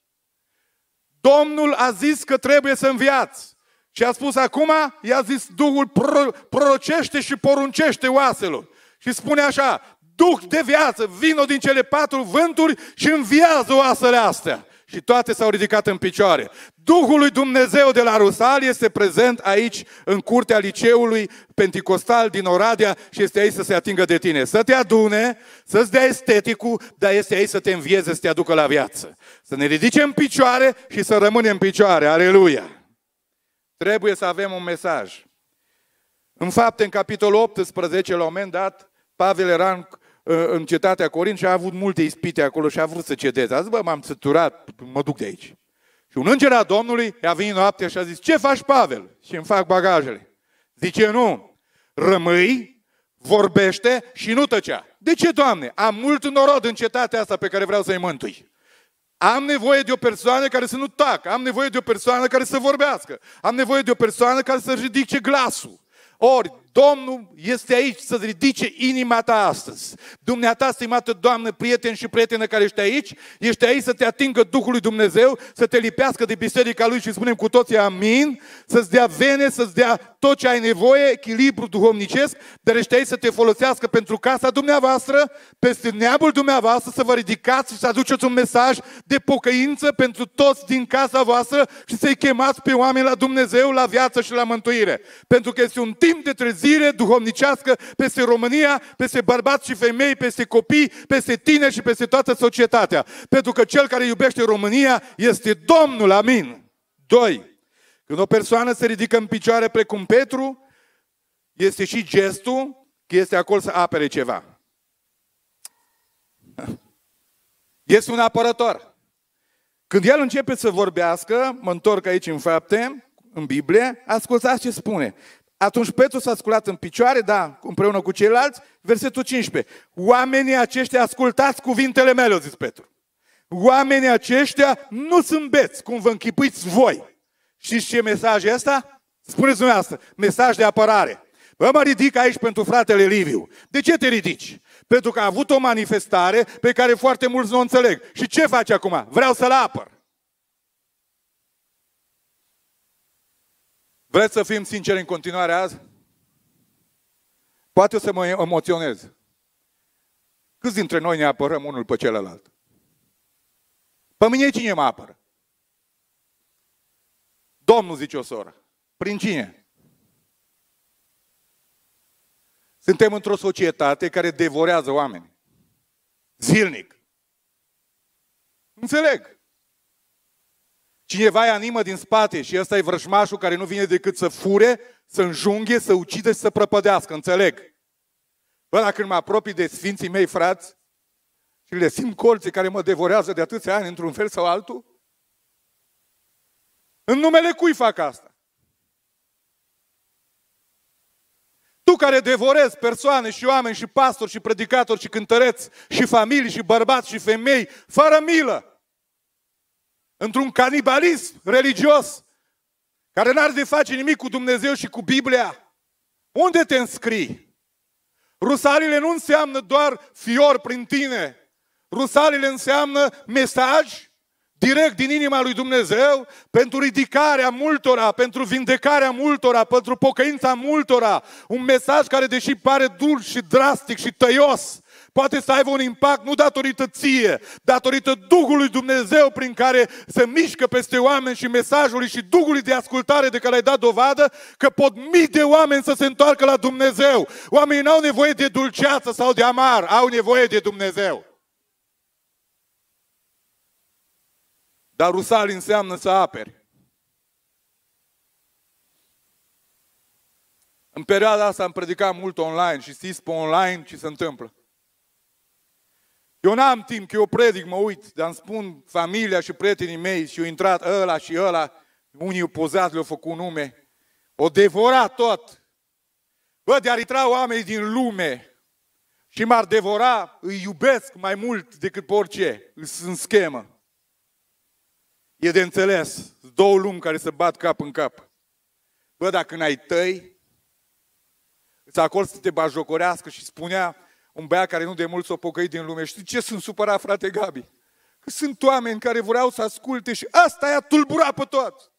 Domnul a zis că trebuie să înviați. Și a spus acum, i-a zis, Duhul prorocește și poruncește oaselor. Și spune așa, Duh de viață, vino din cele patru vânturi și înviază oasele astea. Și toate s-au ridicat în picioare. Duhul lui Dumnezeu de la Rusal este prezent aici, în curtea liceului Penticostal din Oradea și este aici să se atingă de tine. Să te adune, să-ți dea esteticul, dar este aici să te învieze, să te aducă la viață. Să ne ridicem în picioare și să rămânem în picioare. Aleluia! Trebuie să avem un mesaj. În Fapte, în capitolul optsprezece, la un moment dat, Pavel era în în cetatea Corint și a avut multe ispite acolo și a vrut să cedeze. A zis, bă, m-am săturat, mă duc de aici. Și un înger al Domnului i-a venit noaptea și a zis, ce faci, Pavel? Și îmi fac bagajele. Zice, nu, rămâi, vorbește și nu tăcea. De ce, Doamne? Am mult norod în cetatea asta pe care vreau să-i mântui. Am nevoie de o persoană care să nu tacă, am nevoie de o persoană care să vorbească, am nevoie de o persoană care să ridice glasul. Ori, Domnul este aici să ridice inima ta astăzi. Dumneata, stimată Doamnă, prieten și prietenă care ești aici, ești aici să te atingă Duhul lui Dumnezeu, să te lipească de biserica Lui și spunem cu toții amin, să-ți dea vene, să-ți dea tot ce ai nevoie, echilibru duhovnicesc, dar ești aici să te folosească pentru casa dumneavoastră, peste neamul dumneavoastră, să vă ridicați și să aduceți un mesaj de pocăință pentru toți din casa voastră și să-i chemați pe oameni la Dumnezeu, la viață și la mântuire. Pentru că este un timp de trezire duhovnicească peste România, peste bărbați și femei, peste copii, peste tineri și peste toată societatea. Pentru că cel care iubește România este Domnul, amin. Doi. Când o persoană se ridică în picioare precum Petru, este și gestul că este acolo să apere ceva. Este un apărător. Când el începe să vorbească, mă întorc aici în Fapte, în Biblie, ascultați ce spune. Atunci Petru s-a sculat în picioare, da, împreună cu ceilalți, versetul cincisprezece. Oamenii aceștia, ascultați cuvintele mele, a zis Petru. Oamenii aceștia nu sunt beți, cum vă închipuiți voi. Știți ce mesaj e ăsta? Spuneți dumneavoastră, mesaj de apărare. Bă, mă ridic aici pentru fratele Liviu. De ce te ridici? Pentru că a avut o manifestare pe care foarte mulți nu o înțeleg. Și ce face acum? Vreau să-l apăr. Vreți să fim sinceri în continuare azi? Poate o să mă emoționez. Câți dintre noi ne apărăm unul pe celălalt? Pe mine cine mă apără? Domnul, zice o soră. Prin cine? Suntem într-o societate care devorează oameni. Zilnic. Înțeleg. Cineva îi animă din spate și ăsta e vrăjmașul care nu vine decât să fure, să înjunghe, să ucide și să prăpădească. Înțeleg. Bă, dacă mă apropii de sfinții mei frați și le simt colții care mă devorează de atâția ani într-un fel sau altul? În numele cui fac asta? Tu care devorezi persoane și oameni și pastori și predicatori și cântăreți și familii și bărbați și femei fără milă, într-un canibalism religios care n-are de face nimic cu Dumnezeu și cu Biblia, unde te înscrii? Rusalile nu înseamnă doar fior prin tine. Rusalile înseamnă mesaj direct din inima lui Dumnezeu pentru ridicarea multora, pentru vindecarea multora, pentru pocăința multora. Un mesaj care, deși pare dur și drastic și tăios, poate să aibă un impact nu datorită ție, datorită Duhului Dumnezeu prin care se mișcă peste oameni și mesajului și Duhului de ascultare de care ai dat dovadă, că pot mii de oameni să se întoarcă la Dumnezeu. Oamenii n-au nevoie de dulceață sau de amar, au nevoie de Dumnezeu. Dar rusali înseamnă să aperi. În perioada asta am predicat mult online și știți pe online ce se întâmplă. Eu n-am timp, că eu predic, mă uit, dar îmi spun familia și prietenii mei și au intrat ăla și ăla, unii au pozat, le-au făcut nume, o devorat tot. Bă, de-ar intra oamenii din lume și m-ar devora, îi iubesc mai mult decât pe orice, în schemă. E de înțeles, două lumi care se bat cap în cap. Bă, dacă n-ai tăi, îți acolo să te bajocorească și spunea un băiat care nu de mult s-a pocăit din lume. Știi ce sunt supărat, frate Gabi? Că sunt oameni care vreau să asculte și asta i-a tulburat pe toți.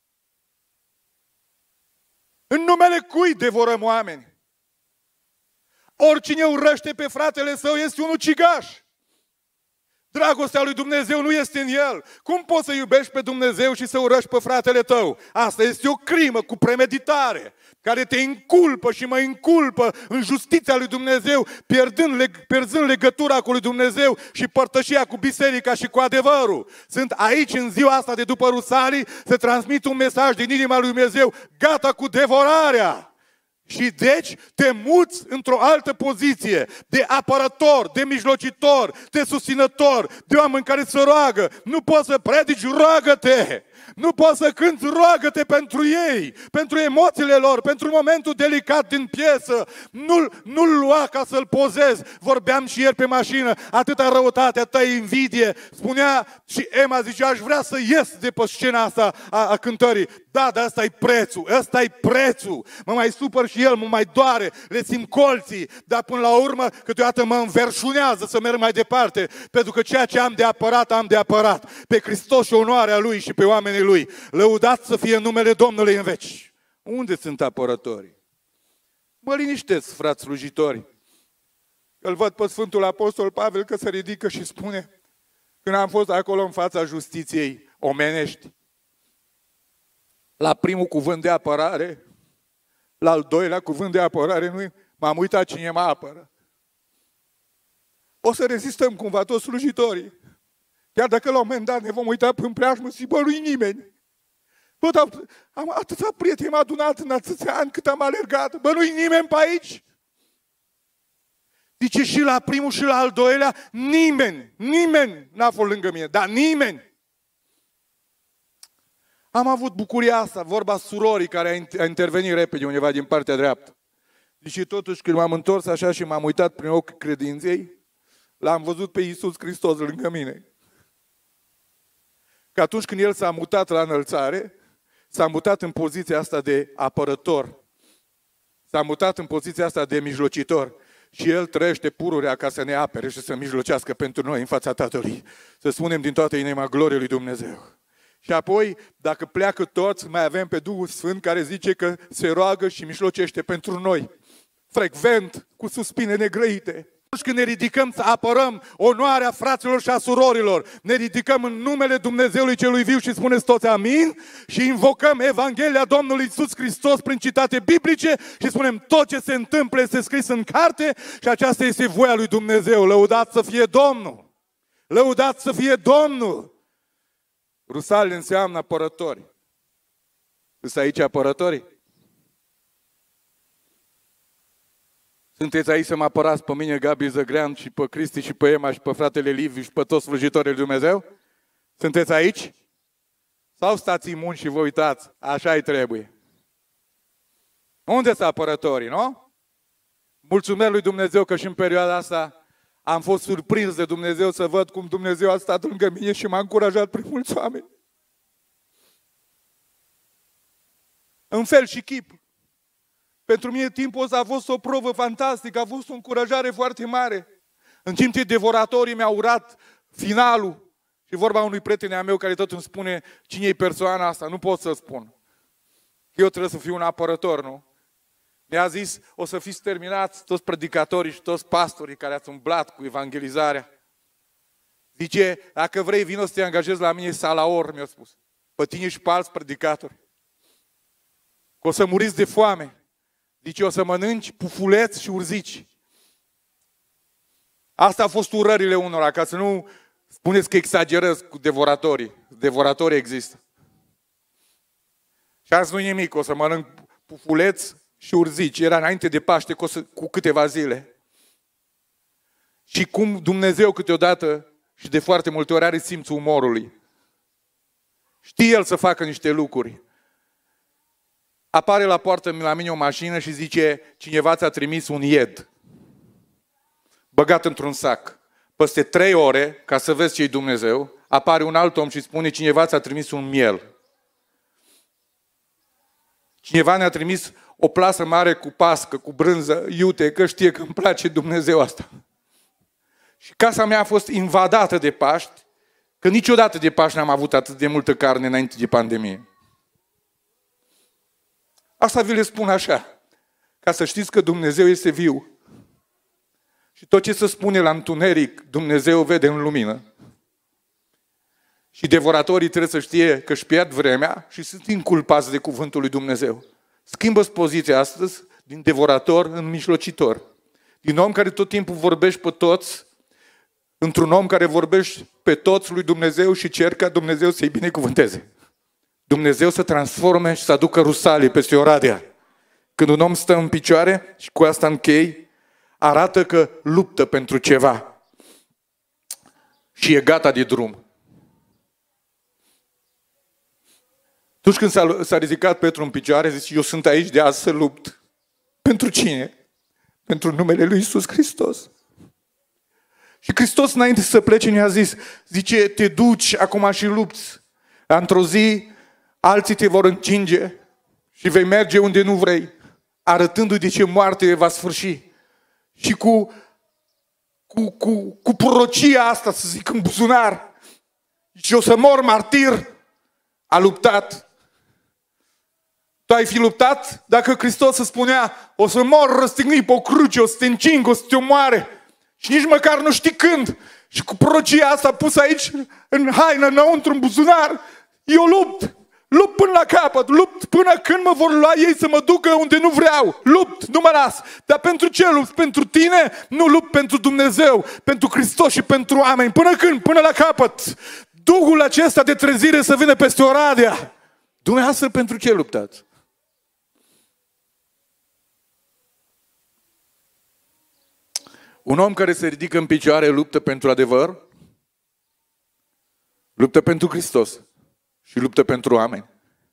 În numele cui devorăm oameni? Oricine urăște pe fratele său este un ucigaș. Dragostea lui Dumnezeu nu este în el. Cum poți să iubești pe Dumnezeu și să urăști pe fratele tău? Asta este o crimă cu premeditare, care te inculpă și mă inculpă în justiția lui Dumnezeu, pierdând, pierzând legătura cu lui Dumnezeu și părtășia cu biserica și cu adevărul. Sunt aici în ziua asta de după Rusalii să transmit un mesaj din inima lui Dumnezeu, gata cu devorarea. Și deci te muți într-o altă poziție de apărător, de mijlocitor, de susținător, de oameni care se roagă. Nu poți să predici, roagă-te! Nu poți să cânți, roagă-te pentru ei, pentru emoțiile lor, pentru momentul delicat din piesă. Nu-l, nu-l lua ca să-l pozezi. Vorbeam și ieri pe mașină, atâta răutate, atâta invidie. Spunea și Emma, zice, aș vrea să ies de pe scena asta a, a cântării. Da, dar ăsta e prețul, ăsta e prețul. Mă mai supăr și el, mă mai doare, le simt colții, dar până la urmă câteodată mă înverșunează să merg mai departe, pentru că ceea ce am de apărat, am de apărat. Pe Hristos și onoarea Lui și pe oamenii Lui. Lăudat să fie numele Domnului în veci. Unde sunt apărătorii? Mă liniștesc, frați slujitori. Îl văd pe Sfântul Apostol Pavel că se ridică și spune, când am fost acolo în fața justiției omenești, la primul cuvânt de apărare, la al doilea cuvânt de apărare, nu m-am uitat cine mă apără. O să rezistăm cumva toți slujitorii. Chiar dacă la un moment dat ne vom uita în preajmă și bă, nu-i nimeni. Bă, dar am atâția prieteni m-a adunat în atâția ani cât am alergat. Bă, nu-i nimeni pe aici? Zice și la primul și la al doilea, nimeni, nimeni n-a fost lângă mine, dar nimeni. Am avut bucuria asta, vorba surorii care a intervenit repede undeva din partea dreaptă. Zice, totuși când m-am întors așa și m-am uitat prin ochi credinței, l-am văzut pe Iisus Hristos lângă mine. Că atunci când El s-a mutat la înălțare, s-a mutat în poziția asta de apărător. S-a mutat în poziția asta de mijlocitor. Și El trăiește pururea ca să ne apere și să mijlocească pentru noi în fața Tatălui. Să spunem din toată inima gloriei lui Dumnezeu. Și apoi, dacă pleacă toți, mai avem pe Duhul Sfânt care zice că se roagă și mijlocește pentru noi. Frecvent, cu suspine negrăite. Când ne ridicăm să apărăm onoarea fraților și a surorilor, ne ridicăm în numele Dumnezeului Celui Viu și spuneți toți amin și invocăm Evanghelia Domnului Iisus Hristos prin citate biblice și spunem tot ce se întâmplă este scris în carte și aceasta este voia lui Dumnezeu. Lăudat să fie Domnul! Lăudat să fie Domnul! Rusali înseamnă apărători. Sunt aici apărătorii? Sunteți aici să mă apărați pe mine, Gabi Zăgrean, și pe Cristi, și pe Ema, și pe fratele Liviu, și pe toți slujitorii lui Dumnezeu? Sunteți aici? Sau stați imuni și vă uitați? Așa-i trebuie. Unde sunt apărătorii, nu? Mulțumesc lui Dumnezeu că și în perioada asta am fost surprins de Dumnezeu să văd cum Dumnezeu a stat lângă mine și m-a încurajat prin mulți oameni. În fel și chip. Pentru mine timpul ăsta a fost o provă fantastică, a fost o încurajare foarte mare. În timp ce devoratorii mi-au urat finalul, și vorba unui prieten al meu care tot îmi spune cine e persoana asta, nu pot să spun. Eu trebuie să fiu un apărător, nu? Mi-a zis, o să fiți terminați toți predicatorii și toți pastorii care ați umblat cu evangelizarea. Zice, dacă vrei, vino să te angajezi la mine salaor, mi-a spus. Pe tine și pe alți predicatori. Că o să muriți de foame. Zice, o să mănânci pufuleți și urzici. Asta a fost urările unora, ca să nu spuneți că exagerez cu devoratorii. Devoratorii există. Și azi nu nimic, o să mănânc pufuleți și urzici. Era înainte de Paște cu, cu câteva zile. Și cum Dumnezeu câteodată și de foarte multe ori are simțul umorului. Știe El să facă niște lucruri. Apare la poartă la mine o mașină și zice, cineva ți-a trimis un ied băgat într-un sac. Peste trei ore, ca să vezi ce-i Dumnezeu, apare un alt om și spune, cineva ți-a trimis un miel. Cineva ne-a trimis o plasă mare cu pască, cu brânză, iute, că știe că îmi place Dumnezeu asta. Și casa mea a fost invadată de Paști, că niciodată de Paști n-am avut atât de multă carne înainte de pandemie. Asta vi le spun așa, ca să știți că Dumnezeu este viu. Și tot ce se spune la întuneric, Dumnezeu vede în lumină. Și devoratorii trebuie să știe că își pierd vremea și sunt inculpați de cuvântul lui Dumnezeu. Schimbă-ți poziția astăzi din devorator în mijlocitor. Din om care tot timpul vorbești pe toți, într-un om care vorbești pe toți lui Dumnezeu și cer ca Dumnezeu să-i binecuvânteze. Dumnezeu să transforme și să aducă Rusalii peste Oradea. Când un om stă în picioare, și cu asta închei, arată că luptă pentru ceva. Și e gata de drum. Atunci când s-a, s-a ridicat Petru în picioare, zice, eu sunt aici de azi să lupt. Pentru cine? Pentru numele lui Iisus Hristos. Și Hristos, înainte să plece, ne-a zis, zice, te duci acum și lupți. Într-o zi, alții te vor încinge și vei merge unde nu vrei, arătându-i de ce moarte va sfârși. Și cu, cu, cu, cu prorocia asta, să zic, în buzunar, și o să mor martir, a luptat. Tu ai fi luptat dacă Hristos îți spunea, o să mor răstignit pe o cruce, o să te încing, o să te omoare. Și nici măcar nu știi când. Și cu prorocia asta pusă aici, în haină, înăuntru, în buzunar, eu lupt. Lupt până la capăt, lupt până când mă vor lua ei să mă ducă unde nu vreau. Lupt, nu mă las. Dar pentru ce lupt? Pentru tine? Nu lupt pentru Dumnezeu, pentru Hristos și pentru oameni. Până când? Până la capăt. Duhul acesta de trezire să vină peste Oradea. Dumneavoastră pentru ce luptați? Un om care se ridică în picioare luptă pentru adevăr, luptă pentru Hristos și luptă pentru oameni.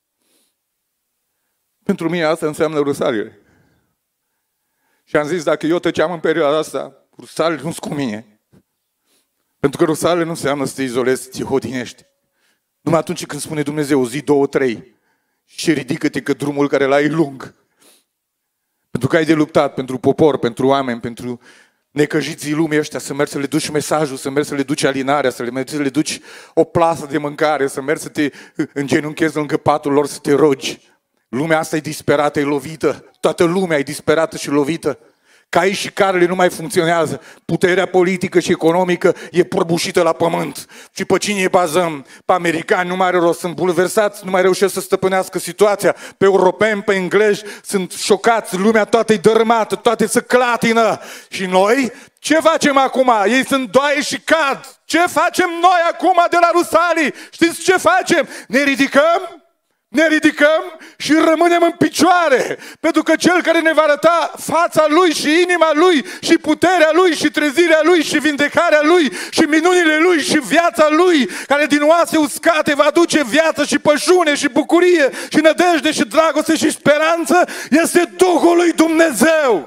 Pentru mine asta înseamnă Rusalile. Și am zis, dacă eu tăceam în perioada asta, Rusalile nu-s cu mine. Pentru că Rusalile nu înseamnă să te izolezi, să te hodinești. Numai atunci când spune Dumnezeu, zi, două, trei, și ridică-te că drumul care l-ai e lung. Pentru că ai de luptat pentru popor, pentru oameni, pentru necăjiții lumii ăștia, să mergi să le duci mesajul, să mergi să le duci alinarea, să le mergi să le duci o plasă de mâncare, să mergi să te îngenunchezi lângă patul lor, să te rogi. Lumea asta e disperată, e lovită. Toată lumea e disperată și lovită. Cai și carele nu mai funcționează. Puterea politică și economică e prăbușită la pământ. Și pe cine bazăm? Pe americani nu mai are rost, sunt bulversați, nu mai reușesc să stăpânească situația. Pe europeni, pe englezi, sunt șocați, lumea toată e dărâmată, toate se clatină. Și noi? Ce facem acum? Ei sunt doaie și cad. Ce facem noi acum de la Rusalii? Știți ce facem? Ne ridicăm? ne ridicăm și rămânem în picioare. Pentru că Cel care ne va arăta fața Lui și inima Lui și puterea Lui și trezirea Lui și vindecarea Lui și minunile Lui și viața Lui, care din oase uscate va aduce viață și pășune și bucurie și nădejde și dragoste și speranță, este Duhul lui Dumnezeu.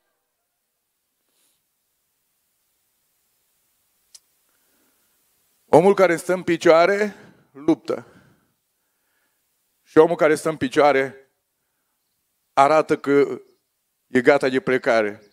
Omul care stă în picioare luptă. Și omul care stă în picioare arată că e gata de plecare.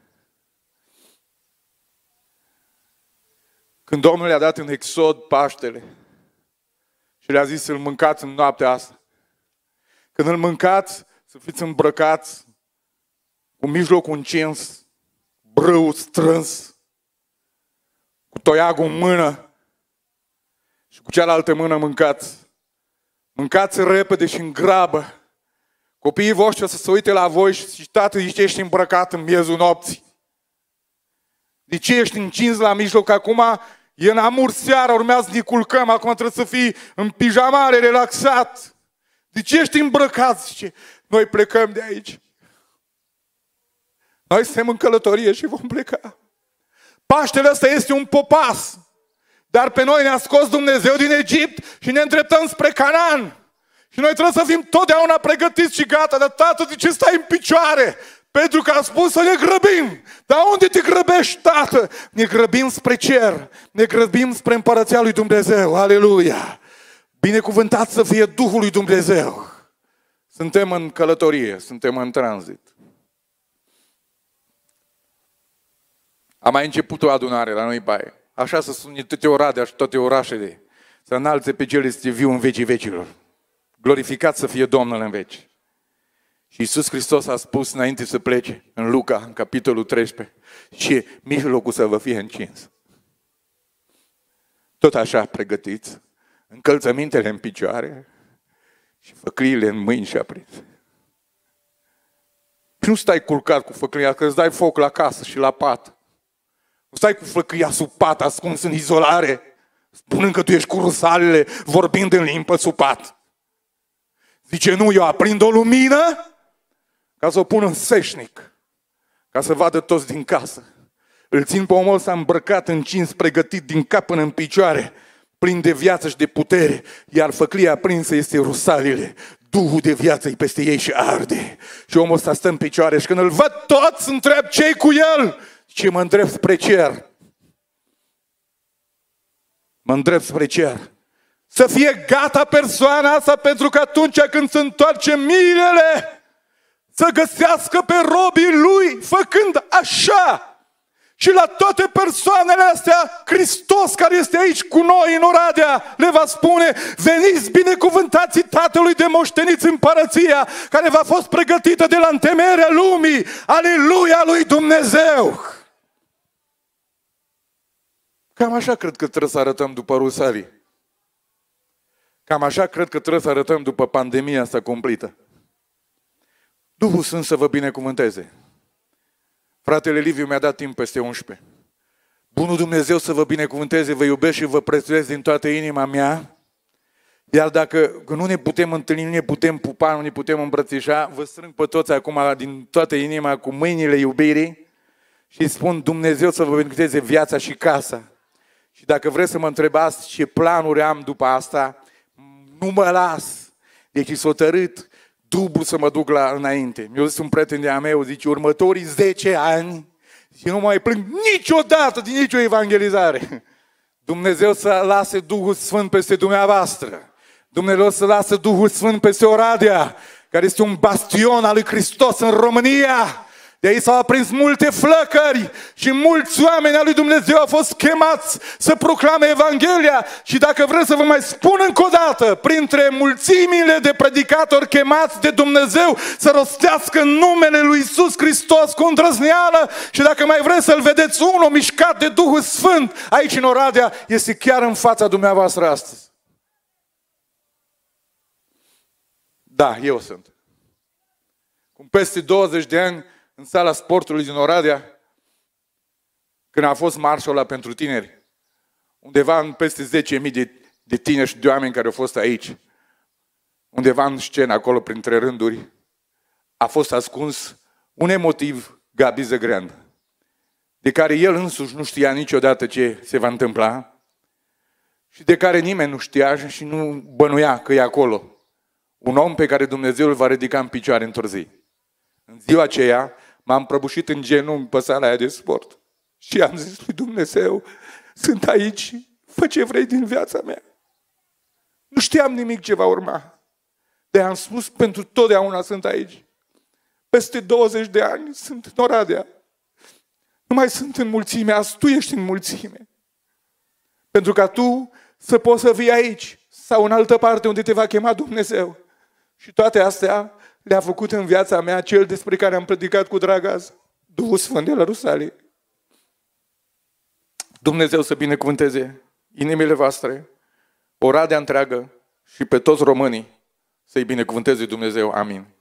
Când Domnul le-a dat în Exod Paștele și le-a zis să-l mâncați în noaptea asta, când îl mâncați, să fiți îmbrăcați cu mijlocul încins, brâu strâns, cu toiagul în mână și cu cealaltă mână mâncați. Mâncați repede și în grabă. Copiii voștri o să se uite la voi și tată, de ce ești îmbrăcat în miezul nopții? De ce ești încins la mijloc? Acum e în amur seara, urmează să ne culcăm, acum trebuie să fii în pijamare, relaxat. De ce ești îmbrăcat? Zice, noi plecăm de aici. Noi suntem în călătorie și vom pleca. Paștele ăsta este un popas. Dar pe noi ne-a scos Dumnezeu din Egipt și ne îndreptăm spre Canaan. Și noi trebuie să fim totdeauna pregătiți și gata. Dar tată, de ce stai în picioare? Pentru că a spus să ne grăbim. Dar unde te grăbești, tată? Ne grăbim spre cer. Ne grăbim spre împărăția lui Dumnezeu. Aleluia! Binecuvântat să fie Duhul lui Dumnezeu. Suntem în călătorie, suntem în tranzit. A mai început o adunare la noi, Baie. Așa să sune toate Oradea și toate orașele, să înalțe pe Cel este viu în vecii vecilor. Glorificat să fie Domnul în veci. Și Iisus Hristos a spus înainte să plece, în Luca, în capitolul treisprezece, și mijlocul să vă fie încins. Tot așa pregătiți, încălțămintele în picioare și făcliile în mâini și aprinse. Și nu stai culcat cu făclia, că îți dai foc la casă și la pat. Nu stai cu flăcâia sub pat, ascuns în izolare, spunând că tu ești cu rusalele, vorbind în limbă sub pat. Zice, nu, eu aprind o lumină ca să o pun în seșnic, ca să vadă toți din casă. Îl țin pe omul ăsta îmbrăcat, încins, pregătit din cap până în picioare, plin de viață și de putere, iar făclia aprinsă este rusalele. Duhul de viață e peste ei și arde. Și omul ăsta stă în picioare și când îl văd toți, întreb ce-i cu el? Și mă îndrept spre cer. Mă îndrept spre cer. Să fie gata persoana asta, pentru că atunci când se întoarce mirele, să găsească pe robii lui făcând așa. Și la toate persoanele astea, Hristos care este aici cu noi în Oradea, le va spune, veniți binecuvântații Tatălui de moșteniți împărăția, care v-a fost pregătită de la întemeierea lumii. Aleluia lui Dumnezeu! Cam așa cred că trebuie să arătăm după Rusalii. Cam așa cred că trebuie să arătăm după pandemia asta cumplită. Duhul Sfânt să vă binecuvânteze. Fratele Liviu mi-a dat timp peste unsprezece. Bunul Dumnezeu să vă binecuvânteze, vă iubesc și vă prețuiesc din toată inima mea. Iar dacă nu ne putem întâlni, nu ne putem pupa, nu ne putem îmbrățișa, vă strâng pe toți acum din toată inima cu mâinile iubirii și spun Dumnezeu să vă binecuvânteze viața și casa. Și dacă vreți să mă întrebați ce planuri am după asta, nu mă las. Deci s-o tărât dublu să mă duc la înainte. Mi-a zis un prieten de-a meu, zice, următorii zece ani și nu mai plâng niciodată din nicio evangelizare. Dumnezeu să lase Duhul Sfânt peste dumneavoastră. Dumnezeu să lasă Duhul Sfânt peste Oradea, care este un bastion al lui Hristos în România. De aici s-au aprins multe flăcări și mulți oameni al lui Dumnezeu au fost chemați să proclame Evanghelia. Și dacă vreți să vă mai spun încă o dată, printre mulțimile de predicatori chemați de Dumnezeu să rostească numele lui Iisus Hristos cu îndrăzneală, și dacă mai vreți să-L vedeți unul mișcat de Duhul Sfânt aici în Oradea, este chiar în fața dumneavoastră astăzi. Da, eu sunt. Cum peste douăzeci de ani, în sala sportului din Oradea, când a fost marșul ăla pentru tineri, undeva în peste zece mii de, de tineri și de oameni care au fost aici, undeva în scenă, acolo printre rânduri, a fost ascuns un emotiv Gabi Zăgrean, de care el însuși nu știa niciodată ce se va întâmpla și de care nimeni nu știa și nu bănuia că e acolo. Un om pe care Dumnezeu îl va ridica în picioare într-o zi. În ziua aceea m-am prăbușit în genunchi pe sala aia de sport și am zis lui Dumnezeu, sunt aici, fă ce vrei din viața mea. Nu știam nimic ce va urma. De am spus, pentru totdeauna sunt aici. Peste douăzeci de ani sunt în Oradea. Nu mai sunt în mulțime, azi tu ești în mulțime. Pentru ca tu să poți să vii aici sau în altă parte unde te va chema Dumnezeu. Și toate astea le-a făcut în viața mea cel despre care am predicat cu drag azi, Duhul Sfânt de la Rusalii. Dumnezeu să binecuvânteze inimile voastre, Oradea întreagă și pe toți românii să-i binecuvânteze Dumnezeu. Amin.